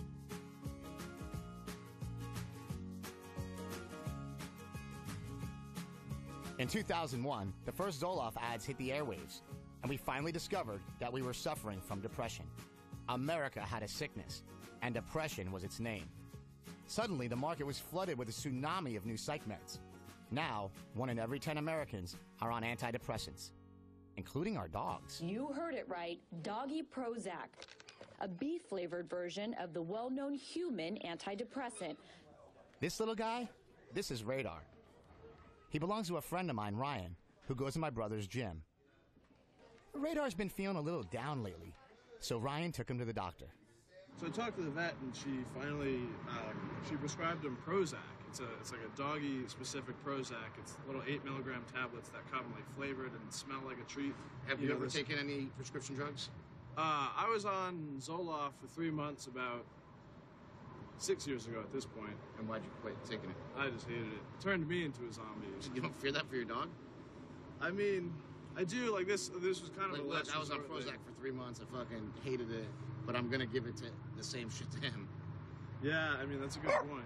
In two thousand one, the first Zoloft ads hit the airwaves, and we finally discovered that we were suffering from depression. America had a sickness, and depression was its name. Suddenly, the market was flooded with a tsunami of new psych meds. Now, one in every ten Americans are on antidepressants, including our dogs. You heard it right, Doggy Prozac, a beef-flavored version of the well-known human antidepressant. This little guy, this is Radar. He belongs to a friend of mine, Ryan, who goes to my brother's gym. Radar's been feeling a little down lately, so Ryan took him to the doctor. So I talked to the vet, and she finally, um, she prescribed him Prozac. It's a, it's like a doggy-specific Prozac. It's little eight milligram tablets that come like flavored and smell like a treat. Have you, know, ever this- taken any prescription drugs? Uh, I was on Zoloft for three months about six years ago at this point. And why'd you quit taking it? I just hated it. It turned me into a zombie. You don't fear that for your dog? I mean, I do. Like this. This was kind of Like, a look, last I was on resort Prozac thing. for three months. I fucking hated it, but I'm gonna give it to the same shit to him. Yeah, I mean that's a good point.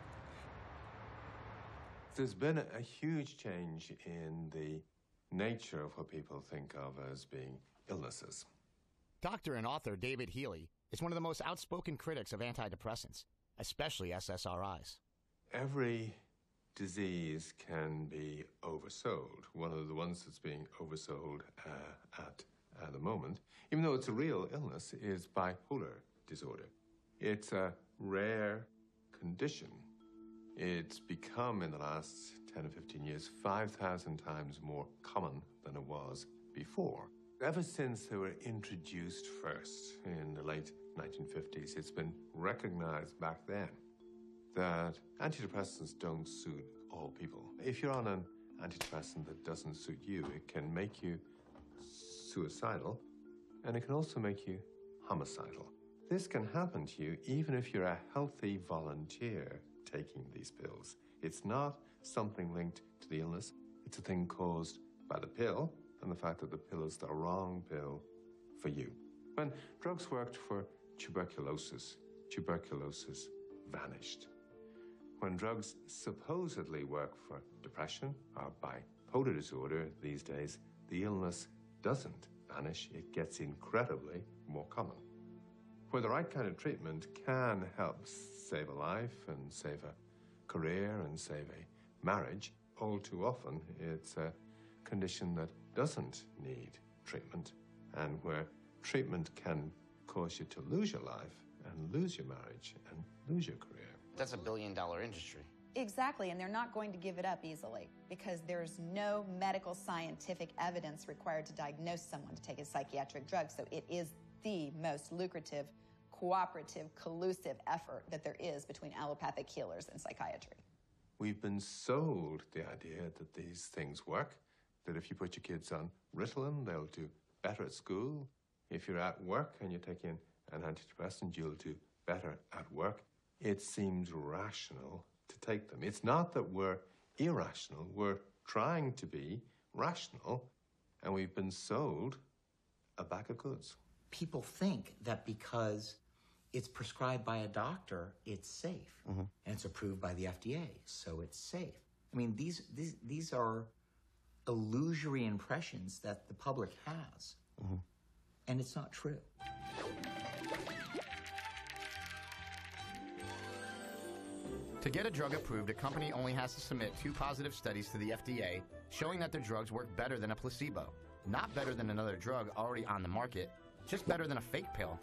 There's been a, a huge change in the nature of what people think of as being illnesses. Doctor and author David Healy is one of the most outspoken critics of antidepressants, especially S S R Is. Every disease can be oversold. One of the ones that's being oversold uh, at, at the moment, even though it's a real illness, is bipolar disorder. It's a rare condition. It's become, in the last ten or fifteen years, five thousand times more common than it was before. Ever since they were introduced first in the late nineteen fifties, it's been recognized back then that antidepressants don't suit all people. If you're on an antidepressant that doesn't suit you, it can make you suicidal, and it can also make you homicidal. This can happen to you even if you're a healthy volunteer taking these pills. It's not something linked to the illness. It's a thing caused by the pill and the fact that the pill is the wrong pill for you. When drugs worked for tuberculosis, tuberculosis vanished. When drugs supposedly work for depression or bipolar disorder these days, the illness doesn't vanish. It gets incredibly more common. Where the right kind of treatment can help save a life and save a career and save a marriage, all too often it's a condition that doesn't need treatment and where treatment can cause you to lose your life and lose your marriage and lose your career. That's a billion dollar industry. Exactly, and they're not going to give it up easily because there's no medical scientific evidence required to diagnose someone to take a psychiatric drug. So it is the most lucrative, cooperative, collusive effort that there is between allopathic healers and psychiatry. We've been sold the idea that these things work, that if you put your kids on Ritalin, they'll do better at school. If you're at work and you're taking an antidepressant, you'll do better at work. It seems rational to take them. It's not that we're irrational. We're trying to be rational, and we've been sold a bag of goods. People think that because it's prescribed by a doctor, it's safe. Mm-hmm. And it's approved by the F D A, so it's safe. I mean, these, these, these are illusory impressions that the public has. Mm-hmm. And it's not true. To get a drug approved, a company only has to submit two positive studies to the F D A showing that their drugs work better than a placebo. Not better than another drug already on the market, just better than a fake pill.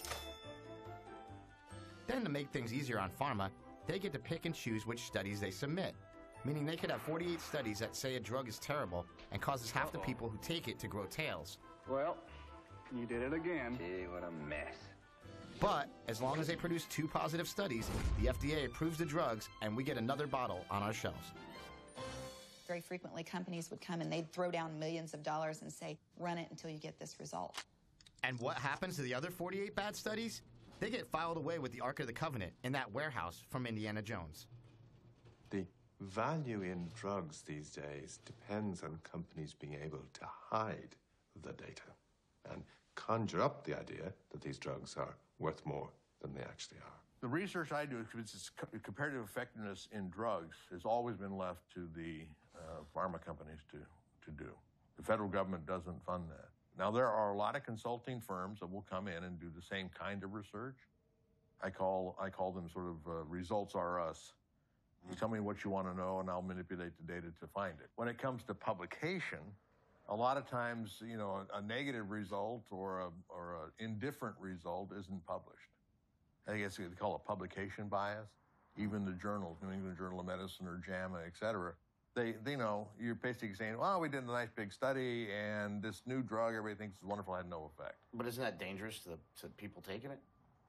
Then, to make things easier on pharma, they get to pick and choose which studies they submit. Meaning they could have forty-eight studies that say a drug is terrible and causes half the people who take it to grow tails. Well, you did it again. Gee, what a mess. But, as long as they produce two positive studies, the F D A approves the drugs and we get another bottle on our shelves. Very frequently, companies would come and they'd throw down millions of dollars and say, run it until you get this result. And what happens to the other forty-eight bad studies? They get filed away with the Ark of the Covenant in that warehouse from Indiana Jones. The value in drugs these days depends on companies being able to hide the data and conjure up the idea that these drugs are worth more than they actually are. The research I do, it's comparative effectiveness in drugs, has always been left to the uh, pharma companies to, to do. The federal government doesn't fund that. Now, there are a lot of consulting firms that will come in and do the same kind of research. I call, I call them sort of uh, results are us. You tell me what you want to know, and I'll manipulate the data to find it. When it comes to publication, a lot of times, you know, a, a negative result or a or an indifferent result isn't published. I guess they call it publication bias. Even the journals, New England Journal of Medicine or JAMA, et cetera, they, they know, you're basically saying, well, we did a nice big study, and this new drug, everybody thinks is wonderful, had no effect. But isn't that dangerous to, the, to people taking it?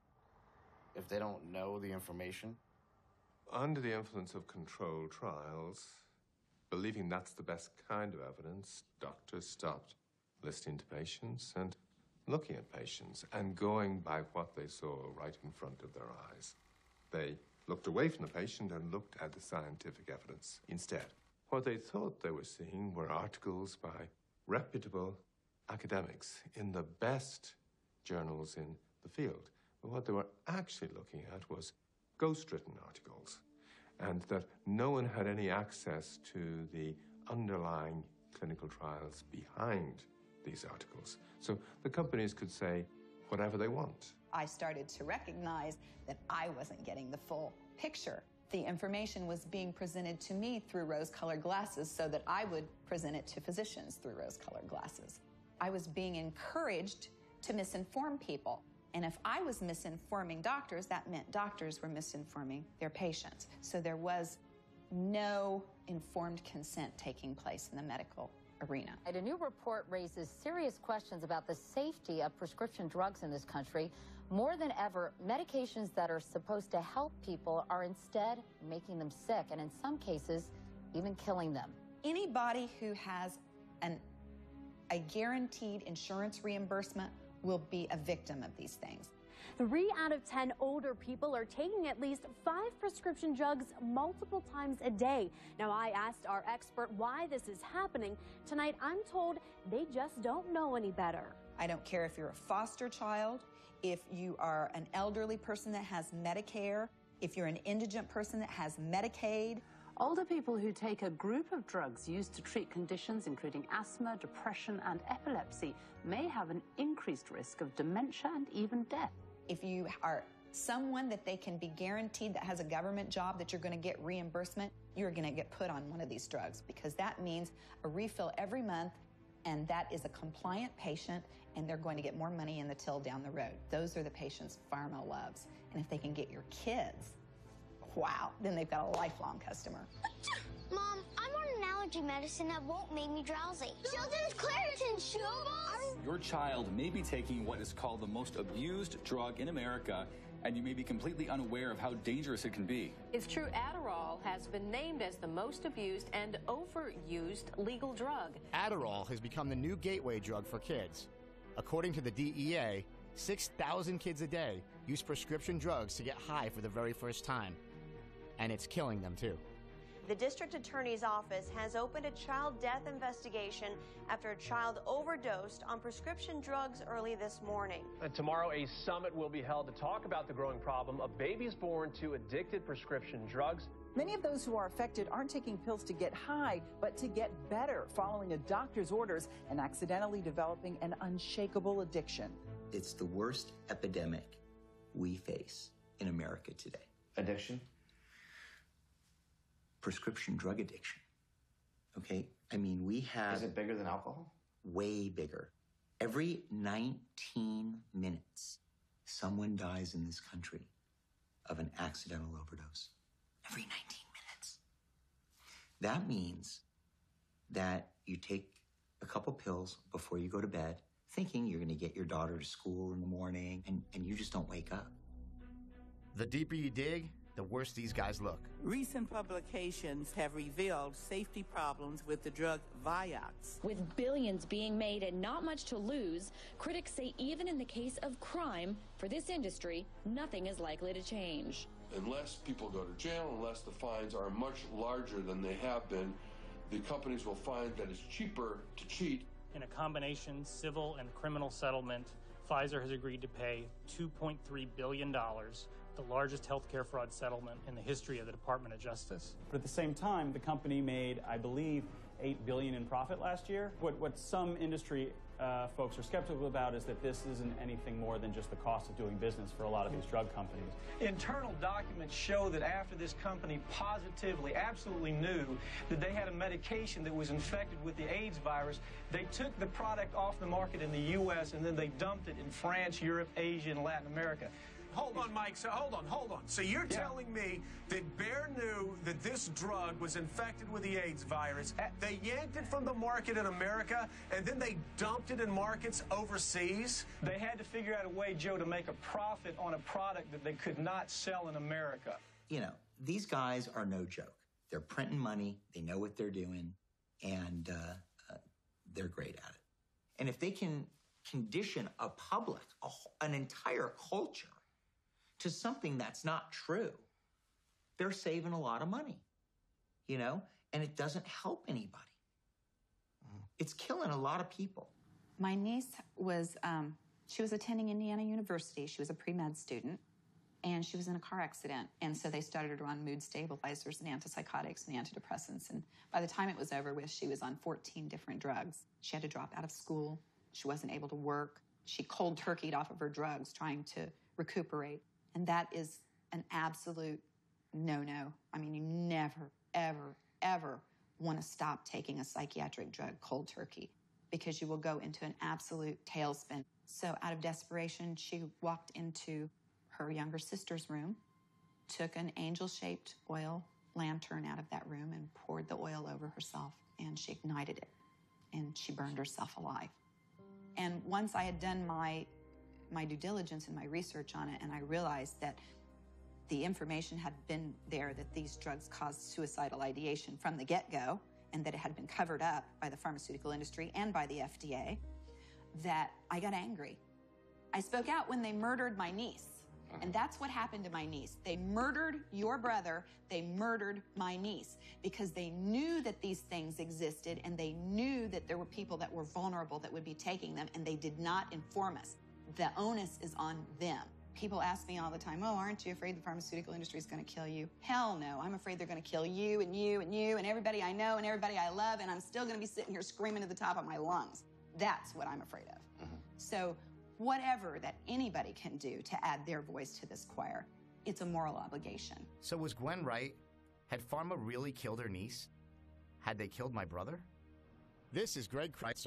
If they don't know the information? Under the influence of controlled trials, believing that's the best kind of evidence, doctors stopped listening to patients and looking at patients and going by what they saw right in front of their eyes. They looked away from the patient and looked at the scientific evidence instead. What they thought they were seeing were articles by reputable academics in the best journals in the field. But what they were actually looking at was ghost-written articles, and that no one had any access to the underlying clinical trials behind these articles. So the companies could say whatever they want. I started to recognize that I wasn't getting the full picture. The information was being presented to me through rose-colored glasses so that I would present it to physicians through rose-colored glasses. I was being encouraged to misinform people. And if I was misinforming doctors, that meant doctors were misinforming their patients. So there was no informed consent taking place in the medical arena. A new report raises serious questions about the safety of prescription drugs in this country. More than ever, medications that are supposed to help people are instead making them sick, and in some cases, even killing them. Anybody who has an, a guaranteed insurance reimbursement will be a victim of these things. Three out of ten older people are taking at least five prescription drugs multiple times a day. Now, I asked our expert why this is happening. Tonight, I'm told they just don't know any better. I don't care if you're a foster child, if you are an elderly person that has Medicare, if you're an indigent person that has Medicaid. Older people who take a group of drugs used to treat conditions including asthma, depression, and epilepsy may have an increased risk of dementia and even death. If you are someone that they can be guaranteed that has a government job that you're going to get reimbursement, you're going to get put on one of these drugs, because that means a refill every month And that is a compliant patient, and they're going to get more money in the till down the road. Those are the patients pharma loves. And if they can get your kids, wow, then they've got a lifelong customer. Mom, I'm on an allergy medicine that won't make me drowsy. Children's Claritin chewables? Your child may be taking what is called the most abused drug in America, and you may be completely unaware of how dangerous it can be. It's true Adderall has been named as the most abused and overused legal drug. Adderall has become the new gateway drug for kids. According to the D E A, six thousand kids a day use prescription drugs to get high for the very first time. And it's killing them, too. The district attorney's office has opened a child death investigation after a child overdosed on prescription drugs early this morning. And tomorrow, a summit will be held to talk about the growing problem of babies born to addicted prescription drugs. Many of those who are affected aren't taking pills to get high, but to get better, following a doctor's orders and accidentally developing an unshakable addiction. It's the worst epidemic we face in America today. Addiction? Prescription drug addiction. Okay? I mean, we have... Is it bigger than alcohol? Way bigger. Every nineteen minutes, someone dies in this country of an accidental overdose. Every nineteen minutes. That means that you take a couple pills before you go to bed, thinking you're going to get your daughter to school in the morning, and, and you just don't wake up. The deeper you dig, the worse these guys look. Recent publications have revealed safety problems with the drug Vioxx. With billions being made and not much to lose, critics say even in the case of crime, for this industry, nothing is likely to change. Unless people go to jail, unless the fines are much larger than they have been, the companies will find that it's cheaper to cheat. In a combination civil and criminal settlement, Pfizer has agreed to pay two point three billion dollars, the largest healthcare fraud settlement in the history of the Department of Justice. But at the same time, the company made, I believe, eight billion dollars in profit last year. What, what some industry uh, folks are skeptical about is that this isn't anything more than just the cost of doing business for a lot of these drug companies. Internal documents show that after this company positively, absolutely knew that they had a medication that was infected with the AIDS virus, they took the product off the market in the U S and then they dumped it in France, Europe, Asia, and Latin America. Hold on, Mike. So hold on, hold on. So you're Yeah. telling me that Bayer knew that this drug was infected with the AIDS virus. They yanked it from the market in America, and then they dumped it in markets overseas? They had to figure out a way, Joe, to make a profit on a product that they could not sell in America. You know, these guys are no joke. They're printing money, they know what they're doing, and uh, uh, they're great at it. And if they can condition a public, a, an entire culture, to something that's not true, they're saving a lot of money, you know, and it doesn't help anybody. It's killing a lot of people. My niece was, um, she was attending Indiana University. She was a pre-med student, and she was in a car accident. And so they started her on mood stabilizers and antipsychotics and antidepressants. And by the time it was over with, she was on fourteen different drugs. She had to drop out of school. She wasn't able to work. She cold turkeyed off of her drugs trying to recuperate. And that is an absolute no-no. I mean, you never, ever, ever want to stop taking a psychiatric drug cold turkey because you will go into an absolute tailspin. So out of desperation, she walked into her younger sister's room, took an angel-shaped oil lantern out of that room and poured the oil over herself, and she ignited it, and she burned herself alive. And once I had done my my due diligence and my research on it, and I realized that the information had been there that these drugs caused suicidal ideation from the get-go, and that it had been covered up by the pharmaceutical industry and by the F D A, that I got angry. I spoke out when they murdered my niece. And that's what happened to my niece. They murdered your brother. They murdered my niece because they knew that these things existed, and they knew that there were people that were vulnerable that would be taking them, and they did not inform us. The onus is on them. People ask me all the time, oh, aren't you afraid the pharmaceutical industry is going to kill you? Hell no. I'm afraid they're going to kill you and you and you and everybody I know and everybody I love, and I'm still going to be sitting here screaming at the top of my lungs. That's what I'm afraid of. Mm-hmm. So whatever that anybody can do to add their voice to this choir, it's a moral obligation. So was Gwen right? Had Pharma really killed her niece? Had they killed my brother? This is Greg Kreitzer.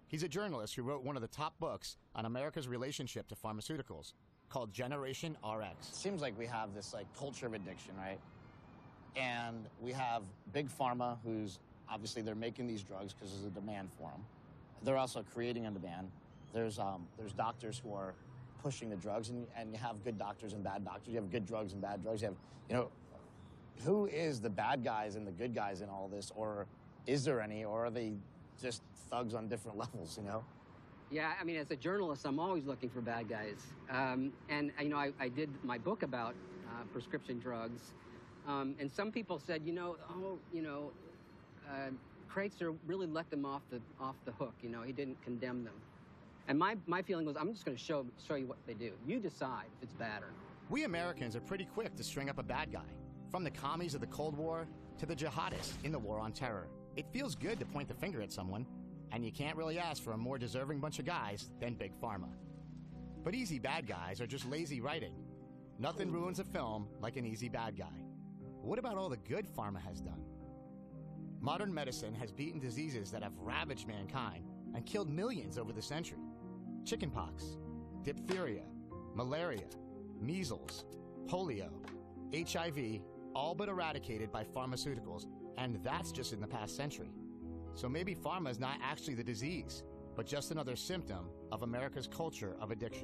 He's a journalist who wrote one of the top books on America's relationship to pharmaceuticals, called Generation R X. It seems like we have this like culture of addiction, right? And we have big pharma, who's obviously they're making these drugs because there's a demand for them. They're also creating a demand. There's um, there's doctors who are pushing the drugs, and, and you have good doctors and bad doctors. You have good drugs and bad drugs. You have, you know, who is the bad guys and the good guys in all this, or is there any, or are they just thugs on different levels? You know? Yeah, I mean, as a journalist, I'm always looking for bad guys. Um, and, you know, I, I did my book about uh, prescription drugs. Um, and some people said, you know, oh, you know, uh, Kreitzer really let them off the, off the hook. You know, he didn't condemn them. And my, my feeling was, I'm just going to show, show you what they do. You decide if it's bad or not. We Americans are pretty quick to string up a bad guy, from the commies of the Cold War to the jihadists in the War on Terror. It feels good to point the finger at someone, and you can't really ask for a more deserving bunch of guys than Big Pharma. But easy bad guys are just lazy writing. Nothing ruins a film like an easy bad guy. What about all the good pharma has done? Modern medicine has beaten diseases that have ravaged mankind and killed millions over the century. Chickenpox, diphtheria, malaria, measles, polio, H I V, all but eradicated by pharmaceuticals, and that's just in the past century. So maybe pharma is not actually the disease, but just another symptom of America's culture of addiction.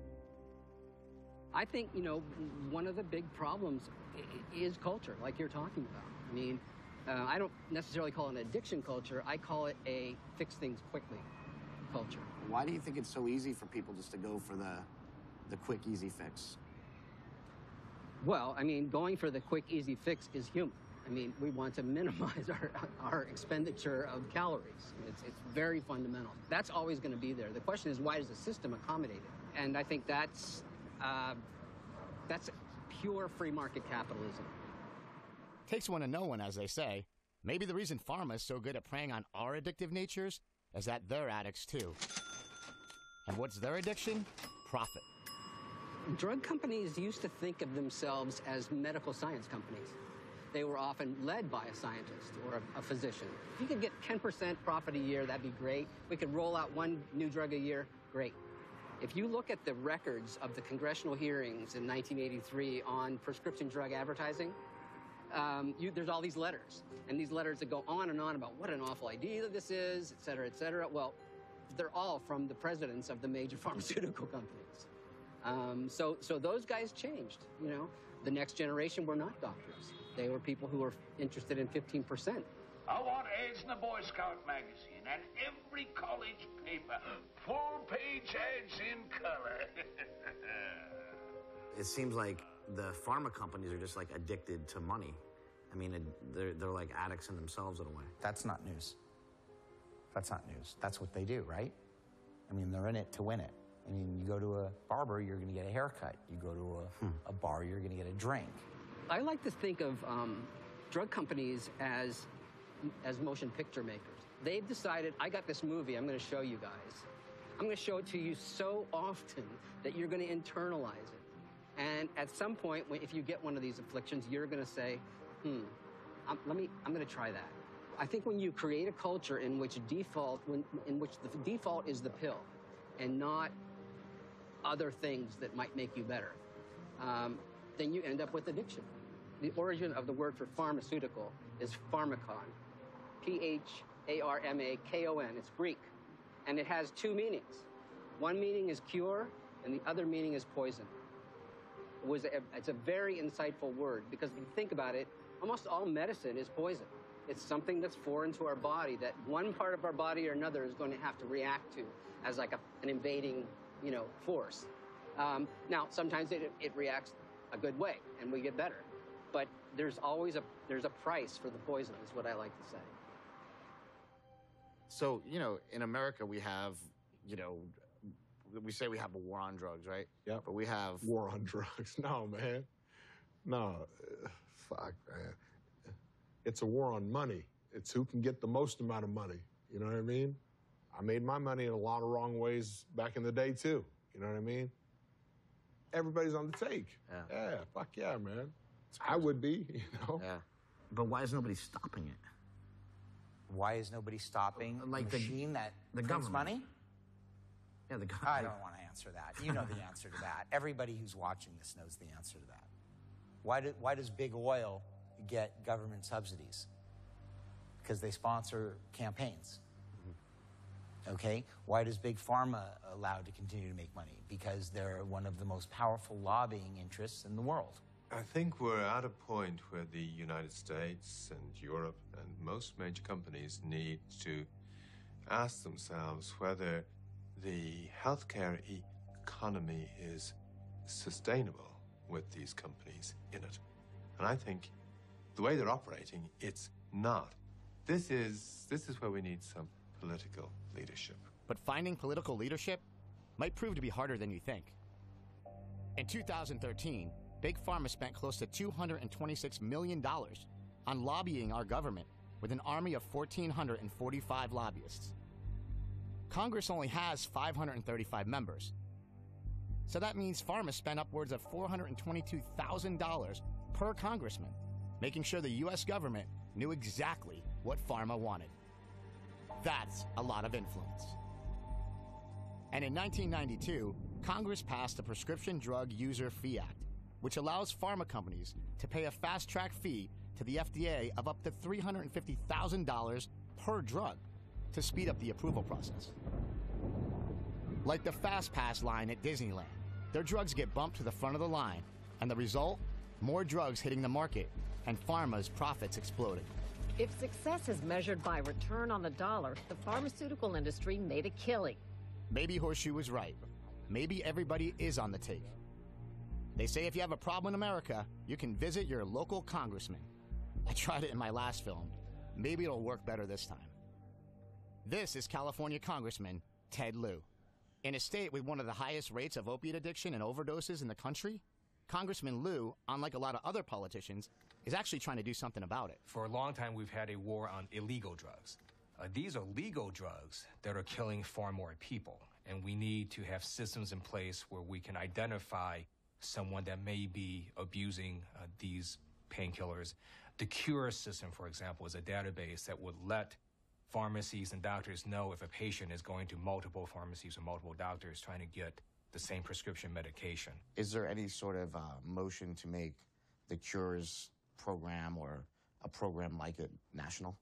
I think, you know, one of the big problems is culture, like you're talking about. I mean, uh, I don't necessarily call it an addiction culture. I call it a fix things quickly culture. Why do you think it's so easy for people just to go for the, the quick, easy fix? Well, I mean, going for the quick, easy fix is human. I mean, we want to minimize our, our expenditure of calories. It's, it's very fundamental. That's always going to be there. The question is, why does the system accommodate it? And I think that's, uh, that's pure free market capitalism. Takes one to know one, as they say. Maybe the reason pharma is so good at preying on our addictive natures is that they're addicts too. And what's their addiction? Profit. Drug companies used to think of themselves as medical science companies. They were often led by a scientist or a, a physician. If you could get ten percent profit a year, that'd be great. We could roll out one new drug a year, great. If you look at the records of the congressional hearings in nineteen eighty-three on prescription drug advertising, um, you, there's all these letters. And these letters that go on and on about what an awful idea this is, et cetera, et cetera. Well, they're all from the presidents of the major pharmaceutical companies. Um, so, so those guys changed, you know. The next generation were not doctors. They were people who were interested in fifteen percent. I want ads in the Boy Scout magazine and every college paper. Full-page ads in color. It seems like the pharma companies are just like addicted to money. I mean, they're, they're like addicts in themselves in a way. That's not news. That's not news. That's what they do, right? I mean, they're in it to win it. I mean, you go to a barber, you're going to get a haircut. You go to a, hmm. a bar, you're going to get a drink. I like to think of um, drug companies as, as motion picture makers. They've decided, I got this movie I'm going to show you guys. I'm going to show it to you so often that you're going to internalize it. And at some point, if you get one of these afflictions, you're going to say, hmm, I'm, let me, I'm going to try that. I think when you create a culture in which default, when, in which the default is the pill and not other things that might make you better, um, then you end up with addiction. The origin of the word for pharmaceutical is pharmakon, P H A R M A K O N. It's Greek, and it has two meanings. One meaning is cure, and the other meaning is poison. It was a, it's a very insightful word, because if you think about it, almost all medicine is poison. It's something that's foreign to our body that one part of our body or another is going to have to react to as like a, an invading, you know, force. Um, now, sometimes it, it reacts a good way, and we get better. But there's always a, there's a price for the poison, is what I like to say. So, you know, in America, we have, you know, we say we have a war on drugs, right? Yeah. But we have... War on drugs. No, man. No. Fuck, man. It's a war on money. It's who can get the most amount of money. You know what I mean? I made my money in a lot of wrong ways back in the day, too. You know what I mean? Everybody's on the take. Yeah. Yeah, fuck yeah, man. I would be, you know? Yeah. But why is nobody stopping it? Why is nobody stopping Like a the- machine that the prints government. money? Yeah, the I don't want to answer that. You know the answer to that. Everybody who's watching this knows the answer to that. Why, do, why does big oil get government subsidies? Because they sponsor campaigns. Okay? Why does big pharma allowed to continue to make money? Because they're one of the most powerful lobbying interests in the world. I think we're at a point where the United States and Europe and most major companies need to ask themselves whether the healthcare e- economy is sustainable with these companies in it. And I think the way they're operating, it's not. This is, this is where we need some political leadership. But finding political leadership might prove to be harder than you think. In two thousand thirteen, Big Pharma spent close to two hundred twenty-six million dollars on lobbying our government with an army of one thousand four hundred forty-five lobbyists. Congress only has five hundred thirty-five members. So that means pharma spent upwards of four hundred twenty-two thousand dollars per congressman, making sure the U S government knew exactly what pharma wanted. That's a lot of influence. And in nineteen ninety-two, Congress passed the Prescription Drug User Fee Act, which allows pharma companies to pay a fast-track fee to the F D A of up to three hundred fifty thousand dollars per drug to speed up the approval process. Like the Fast Pass line at Disneyland, their drugs get bumped to the front of the line, and the result? More drugs hitting the market, and pharma's profits exploding. If success is measured by return on the dollar, the pharmaceutical industry made a killing. Maybe Horseshoe was right. Maybe everybody is on the take. They say if you have a problem in America, you can visit your local congressman. I tried it in my last film. Maybe it'll work better this time. This is California Congressman Ted Lieu. In a state with one of the highest rates of opiate addiction and overdoses in the country, Congressman Lieu, unlike a lot of other politicians, is actually trying to do something about it. For a long time, we've had a war on illegal drugs. Uh, these are legal drugs that are killing far more people, and we need to have systems in place where we can identify someone that may be abusing uh, these painkillers. The Cure system, for example, is a database that would let pharmacies and doctors know if a patient is going to multiple pharmacies or multiple doctors trying to get the same prescription medication. Is there any sort of uh, motion to make the Cures program or a program like it national?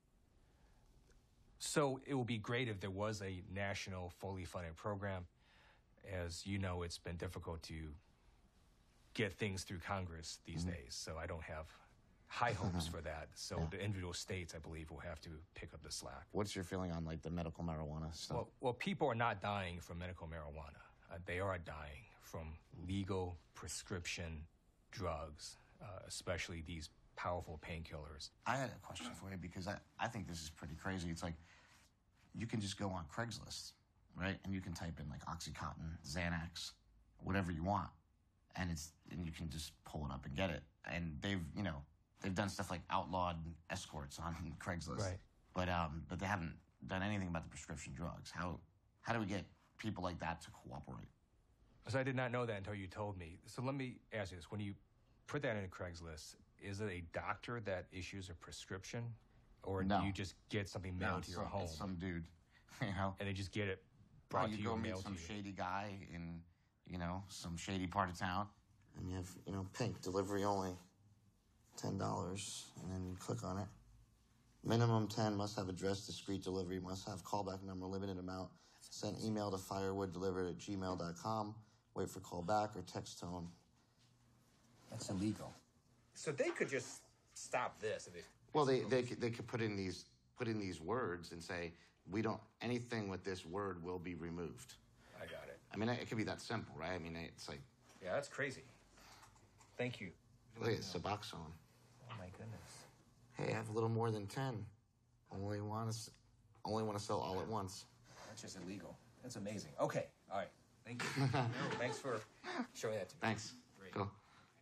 So it would be great if there was a national, fully funded program. As you know, it's been difficult to get things through Congress these mm-hmm. days, so I don't have high hopes for that. So yeah. the individual states, I believe, will have to pick up the slack. What's your feeling on, like, the medical marijuana stuff? Well, well people are not dying from medical marijuana. Uh, they are dying from legal prescription drugs, uh, especially these powerful painkillers. I had a question for you because I, I think this is pretty crazy. It's like you can just go on Craigslist, right? And you can type in like Oxycontin, Xanax, whatever you want. And it's and you can just pull it up and get it. And they've, you know, they've done stuff like outlawed escorts on Craigslist. Right. But um but they haven't done anything about the prescription drugs. How how do we get people like that to cooperate? So I did not know that until you told me. So let me ask you this. When you put that in Craigslist, is it a doctor that issues a prescription? Or no. do you just get something mailed no, to your some, home? It's some dude, you know? And they just get it brought oh, you to you go or meet mailed some to you? shady guy in, you know, some shady part of town. And you have, you know, pink, delivery only, ten dollars, and then you click on it. Minimum ten, must have address, discreet delivery, must have callback number, limited amount. Send email to firewooddelivered at gmail dot com. Wait for callback or text tone. That's illegal. So they could just stop this. If they, well, they, they, could, they could put in these put in these words and say, we don't, anything with this word will be removed. I got it. I mean, it could be that simple, right? I mean, it's like... Yeah, that's crazy. Thank you. Look at Suboxone. Oh, my goodness. Hey, I have a little more than ten. Only want to, only want to sell all at once. That's just illegal. That's amazing. Okay, all right. Thank you. No, thanks for showing that to me. Thanks. Great. Go.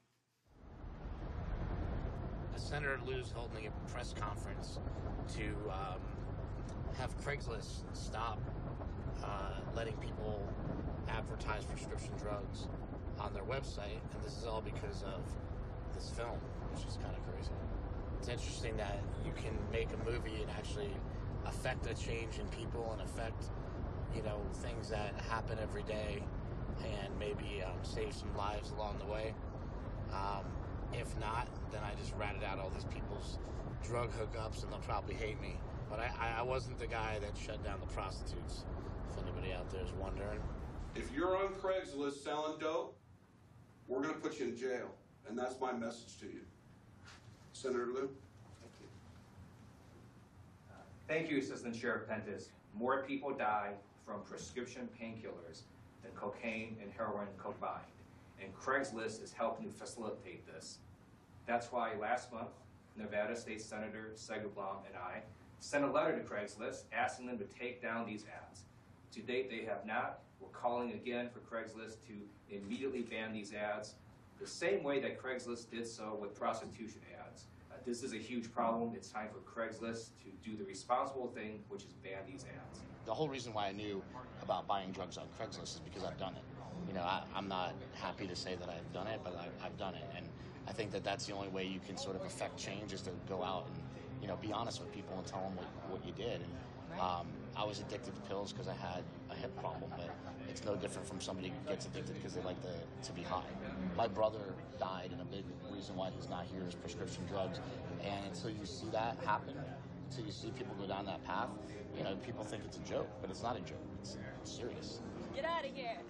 Senator Lieu's holding a press conference to um, have Craigslist stop uh, letting people advertise prescription drugs on their website, and this is all because of this film, which is kind of crazy. It's interesting that you can make a movie and actually affect a change in people and affect, you know, things that happen every day, and maybe um, save some lives along the way. Um, if not, then I just ratted out all these people's drug hookups, and they'll probably hate me. But I, I wasn't the guy that shut down the prostitutes, if anybody out there is wondering. If you're on Craigslist selling dope, we're going to put you in jail. And that's my message to you. Senator Lou? Thank you. Uh, thank you, Assistant Sheriff Pentis. More people die from prescription painkillers than cocaine and heroin combined. And Craigslist is helping to facilitate this. That's why last month, Nevada State Senator Segerblom and I sent a letter to Craigslist asking them to take down these ads. To date, they have not. We're calling again for Craigslist to immediately ban these ads, the same way that Craigslist did so with prostitution ads. Uh, this is a huge problem. It's time for Craigslist to do the responsible thing, which is ban these ads. The whole reason why I knew about buying drugs on Craigslist is because I've done it. You know, I, I'm not happy to say that I've done it, but I, I've done it. And I think that that's the only way you can sort of affect change is to go out and, you know, be honest with people and tell them what, what you did. And um, I was addicted to pills because I had a hip problem, but it's no different from somebody who gets addicted because they like to, to be high. My brother died, and a big reason why he's not here is prescription drugs. And until you see that happen, until you see people go down that path, you know, people think it's a joke, but it's not a joke. It's, it's serious. Get out of here.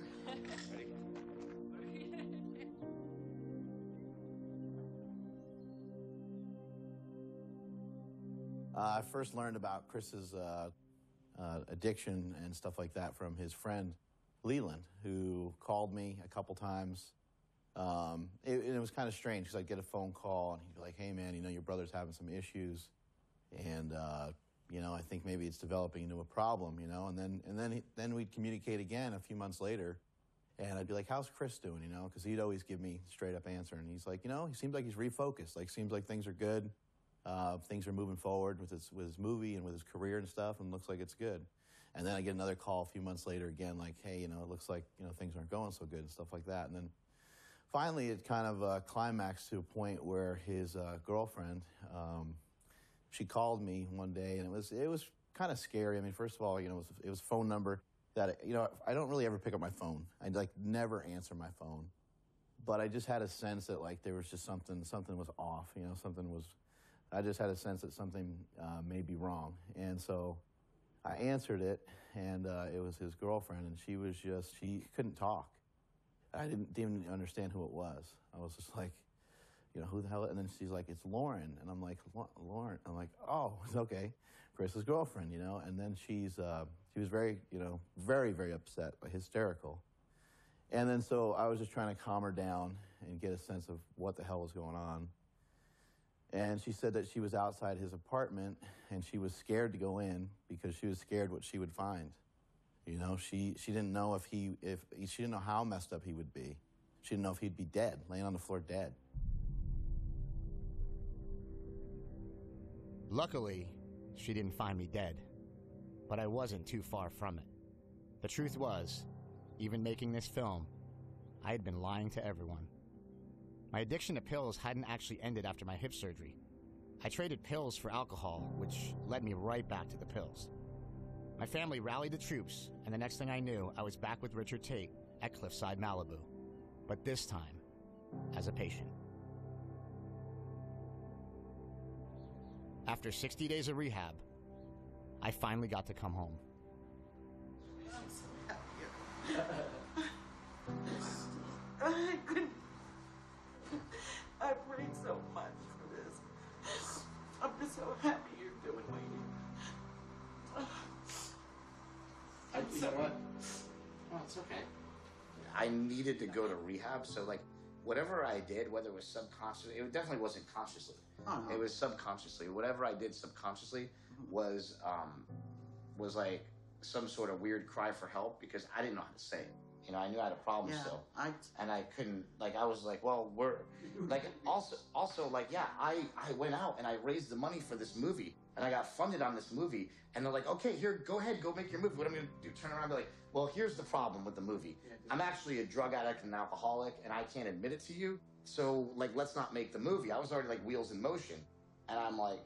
Uh, I first learned about Chris's uh, uh, addiction and stuff like that from his friend Leland, who called me a couple times. Um, it, and it was kind of strange because I'd get a phone call and he'd be like, "Hey man, you know your brother's having some issues, and uh, you know I think maybe it's developing into a problem, you know." And then and then he, then we'd communicate again a few months later, and I'd be like, "How's Chris doing?" You know, because he'd always give me a straight up answer, and he's like, "You know, he seems like he's refocused. Like seems like things are good." Uh, things are moving forward with his, with his movie and with his career and stuff, and looks like it's good. And then I get another call a few months later again, like, hey, you know, it looks like, you know, things aren't going so good and stuff like that. And then finally it kind of uh, climaxed to a point where his uh, girlfriend, um, she called me one day, and it was it was kind of scary. I mean, first of all, you know, it was, it was a phone number that, you know, I don't really ever pick up my phone. I like never answer my phone. But I just had a sense that like there was just something, something was off, you know, something was, I just had a sense that something uh, may be wrong. And so I answered it, and uh, it was his girlfriend, and she was just, she couldn't talk. I didn't even understand who it was. I was just like, you know, who the hell? And then she's like, it's Lauren. And I'm like, Lauren? I'm like, oh, okay, Chris's girlfriend, you know? And then she's, uh, she was very, you know, very, very upset, hysterical. And then so I was just trying to calm her down and get a sense of what the hell was going on. And she said that she was outside his apartment, and she was scared to go in because she was scared what she would find. You know, she, she didn't know if he, if she didn't know how messed up he would be. She didn't know if he'd be dead, laying on the floor dead. Luckily, she didn't find me dead, but I wasn't too far from it. The truth was, even making this film, I had been lying to everyone. My addiction to pills hadn't actually ended after my hip surgery. I traded pills for alcohol, which led me right back to the pills. My family rallied the troops, and the next thing I knew, I was back with Richard Tate at Cliffside, Malibu. But this time, as a patient. After sixty days of rehab, I finally got to come home. I'm so happy. I couldn't. I prayed so much for this. I'm just so happy you're doing what you. I'm you know what? Oh, it's okay. I needed to go to rehab, so like whatever I did, whether it was subconsciously, it definitely wasn't consciously. Uh-huh. It was subconsciously. Whatever I did subconsciously was um, was like some sort of weird cry for help because I didn't know how to say it. You know, I knew I had a problem Yeah, still, I- and I couldn't. Like, I was like, well, we're like also also like yeah, I I went out and I raised the money for this movie, and I got funded on this movie, and they're like, okay, here, go ahead, go make your movie. What am I gonna do? Turn around and be like, well, here's the problem with the movie. I'm actually a drug addict and an alcoholic, and I can't admit it to you. So like, let's not make the movie. I was already like wheels in motion, and I'm like,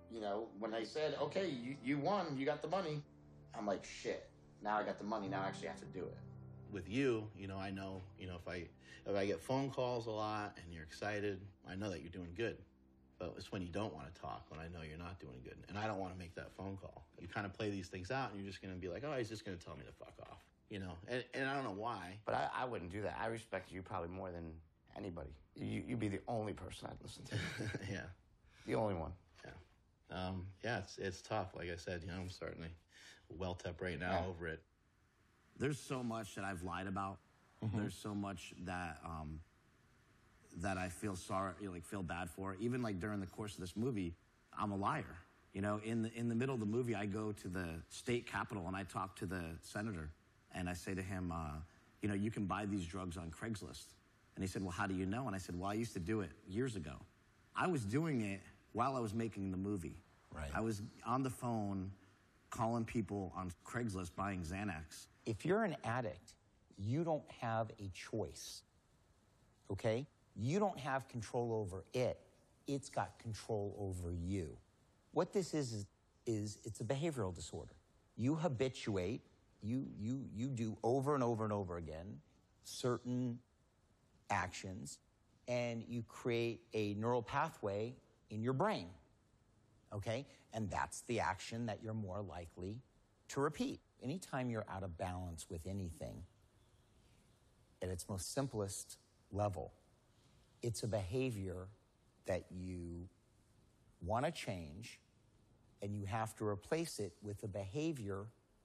You know, when they said, okay, you, you won, you got the money, I'm like, shit, now I got the money, now I actually have to do it. With you, you know, I know, you know, if I if I get phone calls a lot and you're excited, I know that you're doing good. But it's when you don't want to talk, when I know you're not doing good. And I don't want to make that phone call. You kind of play these things out, and you're just going to be like, oh, he's just going to tell me to fuck off. You know, and, and I don't know why. But I, I wouldn't do that. I respect you probably more than anybody. You, you'd be the only person I'd listen to. Yeah. The only one. Yeah. Um, yeah, it's it's tough. Like I said, you know, I'm starting to welt up right now Yeah. over it. There's so much that I've lied about. Mhm. There's so much that um, that I feel sorry, you know, like feel bad for. Even like during the course of this movie, I'm a liar. You know, in the in the middle of the movie, I go to the state capitol and I talk to the senator, and I say to him, uh, you know, you can buy these drugs on Craigslist. And he said, well, how do you know? And I said, well, I used to do it years ago. I was doing it while I was making the movie. Right. I was on the phone calling people on Craigslist buying Xanax. If you're an addict, you don't have a choice, okay? You don't have control over it. It's got control over you. What this is, is, is it's a behavioral disorder. You habituate, you, you, you do over and over and over again certain actions, and you create a neural pathway in your brain, okay? And that's the action that you're more likely to repeat. Anytime you're out of balance with anything, at its most simplest level, it's a behavior that you want to change, and you have to replace it with a behavior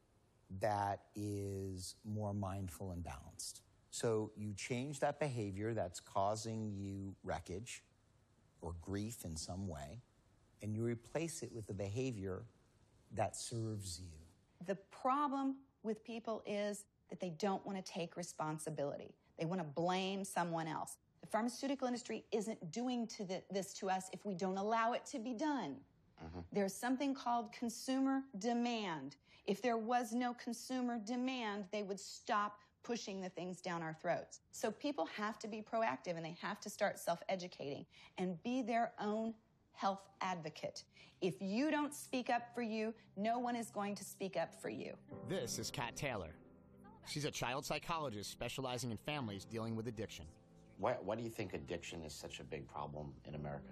that is more mindful and balanced. So you change that behavior that's causing you wreckage or grief in some way, and you replace it with a behavior that serves you. The problem with people is that they don't want to take responsibility. They want to blame someone else. The pharmaceutical industry isn't doing to the, this to us if we don't allow it to be done. Mm-hmm. There's something called consumer demand. If there was no consumer demand, they would stop pushing the things down our throats. So people have to be proactive, and they have to start self-educating and be their own health advocate. If you don't speak up for you, no one is going to speak up for you. This is Kat Taylor. She's a child psychologist specializing in families dealing with addiction. Why, why do you think addiction is such a big problem in America?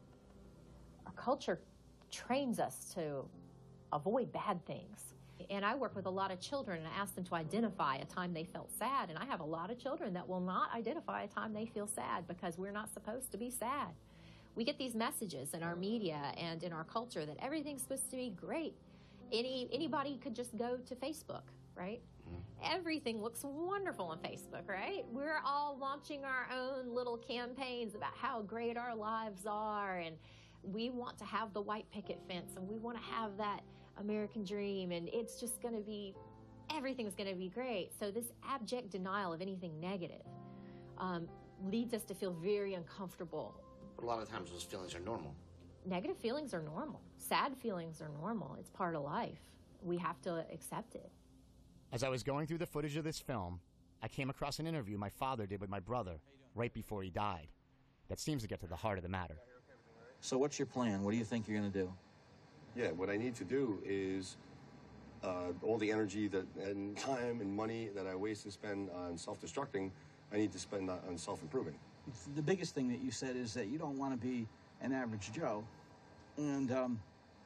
Our culture trains us to avoid bad things. And I work with a lot of children, and I ask them to identify a time they felt sad. And I have a lot of children that will not identify a time they feel sad, because we're not supposed to be sad. We get these messages in our media and in our culture that everything's supposed to be great. Any anybody could just go to Facebook, right? Mm-hmm. Everything looks wonderful on Facebook, right? We're all launching our own little campaigns about how great our lives are, and we want to have the white picket fence, and we want to have that American dream, and it's just going to be, everything's going to be great. So this abject denial of anything negative um, leads us to feel very uncomfortable. But a lot of times those feelings are normal. Negative feelings are normal. Sad feelings are normal. It's part of life. We have to accept it. As I was going through the footage of this film, I came across an interview my father did with my brother right before he died. That seems to get to the heart of the matter. So what's your plan? What do you think you're going to do? Yeah, what I need to do is uh, all the energy that and time and money that I waste and spend on self-destructing, I need to spend on on self-improving. The biggest thing that you said is that you don't want to be an average Joe. And um,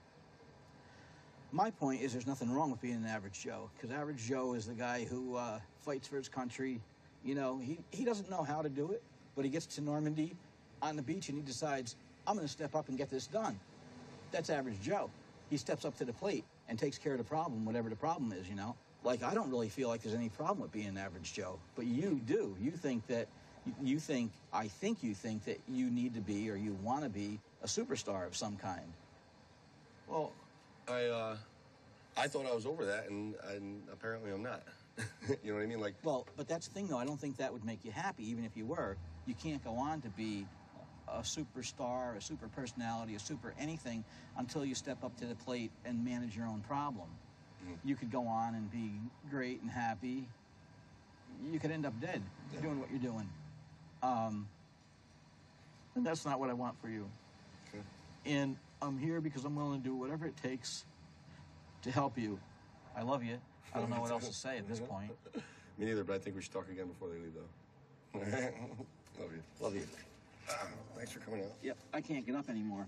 my point is there's nothing wrong with being an average Joe, because average Joe is the guy who uh, fights for his country. You know, he, he doesn't know how to do it, but he gets to Normandy on the beach and he decides, I'm going to step up and get this done. That's average Joe. He steps up to the plate and takes care of the problem, whatever the problem is, you know? Like, I don't really feel like there's any problem with being an average Joe, but you do. You think that, you think, I think you think that you need to be, or you want to be, a superstar of some kind. Well, I uh, I thought I was over that, and, and apparently I'm not. You know what I mean? Like, well, but that's the thing, though. I don't think that would make you happy, even if you were. You can't go on to be a superstar, a super personality, a super anything until you step up to the plate and manage your own problem. Mm-hmm. You could go on and be great and happy. You could end up dead yeah. doing what you're doing. Um, and that's not what I want for you. Okay. And I'm here because I'm willing to do whatever it takes to help you. I love you. I don't know what else to say at this point. Me neither, but I think we should talk again before they leave, though. Love you. Love you. Ah, thanks for coming out. Yep, I can't get up anymore.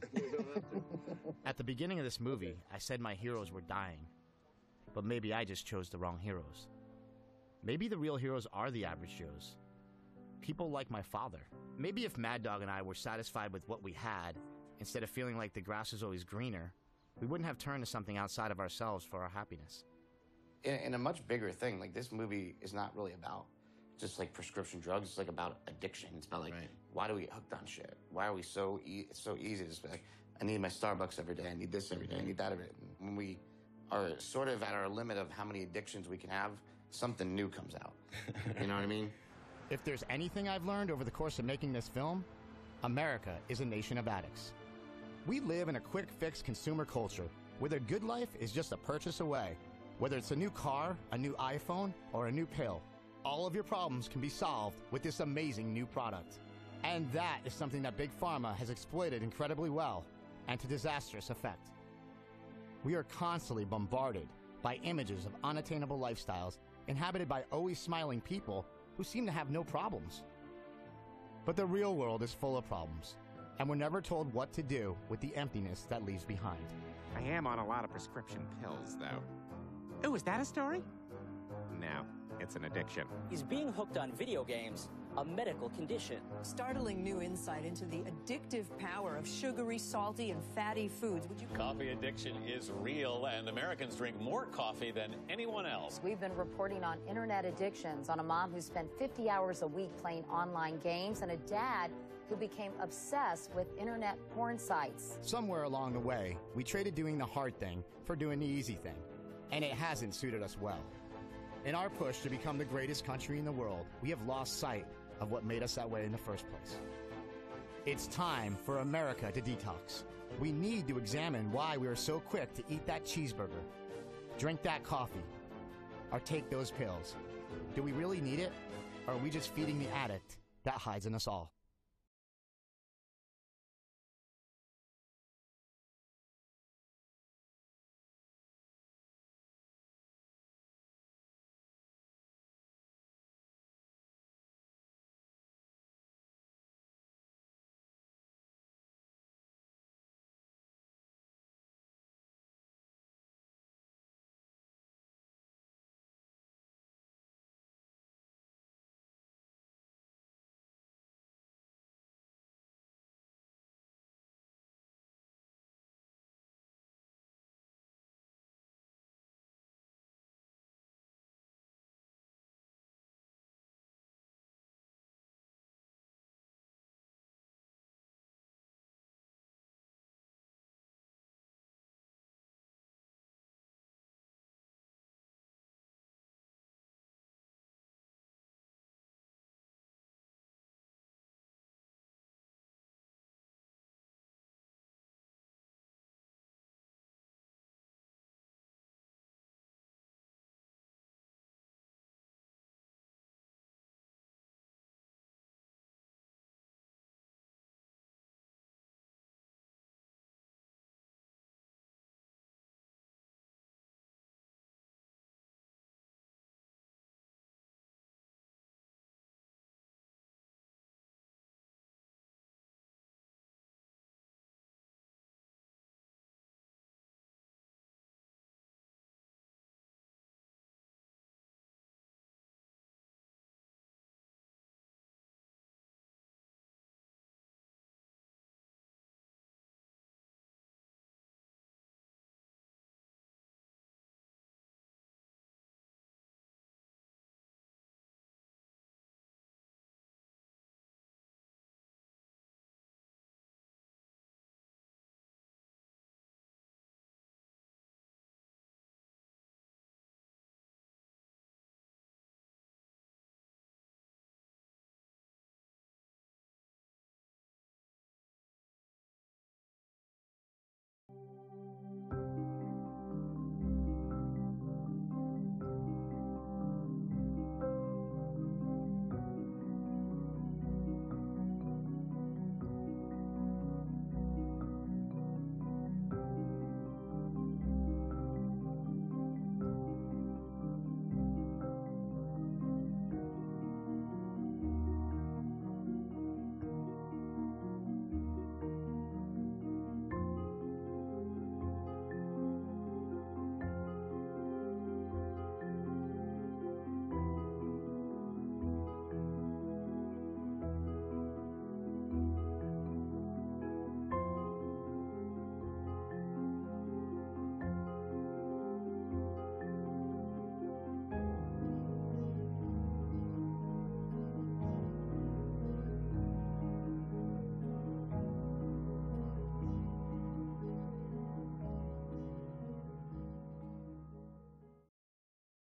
At the beginning of this movie, I said my heroes were dying. But maybe I just chose the wrong heroes. Maybe the real heroes are the average Joes. People like my father. Maybe if Mad Dog and I were satisfied with what we had, instead of feeling like the grass is always greener, we wouldn't have turned to something outside of ourselves for our happiness. In, in a much bigger thing, like this movie is not really about just like prescription drugs. It's like about addiction. It's about like, why do we get hooked on shit? Why are we so, e it's so easy to just be like, I need my Starbucks every day. I need this every day. I need that every day. And when we are sort of at our limit of how many addictions we can have, something new comes out. You know what I mean? If there's anything I've learned over the course of making this film, America is a nation of addicts. We live in a quick-fix consumer culture where the good life is just a purchase away. Whether it's a new car, a new iPhone, or a new pill, all of your problems can be solved with this amazing new product. And that is something that Big Pharma has exploited incredibly well, and to disastrous effect. We are constantly bombarded by images of unattainable lifestyles inhabited by always smiling people who seem to have no problems. But the real world is full of problems, and we're never told what to do with the emptiness that leaves behind. I am on a lot of prescription pills, though. Oh, is that a story? No, it's an addiction. Is being hooked on video games a medical condition? Startling new insight into the addictive power of sugary, salty, and fatty foods. Would you... Coffee addiction is real, and Americans drink more coffee than anyone else. We've been reporting on internet addictions, on a mom who spent fifty hours a week playing online games, and a dad who became obsessed with internet porn sites. Somewhere along the way, we traded doing the hard thing for doing the easy thing, and it hasn't suited us well. In our push to become the greatest country in the world, we have lost sight of what made us that way in the first place. It's time for America to detox. We need to examine why we are so quick to eat that cheeseburger, drink that coffee, or take those pills. Do we really need it, or are we just feeding the addict that hides in us all?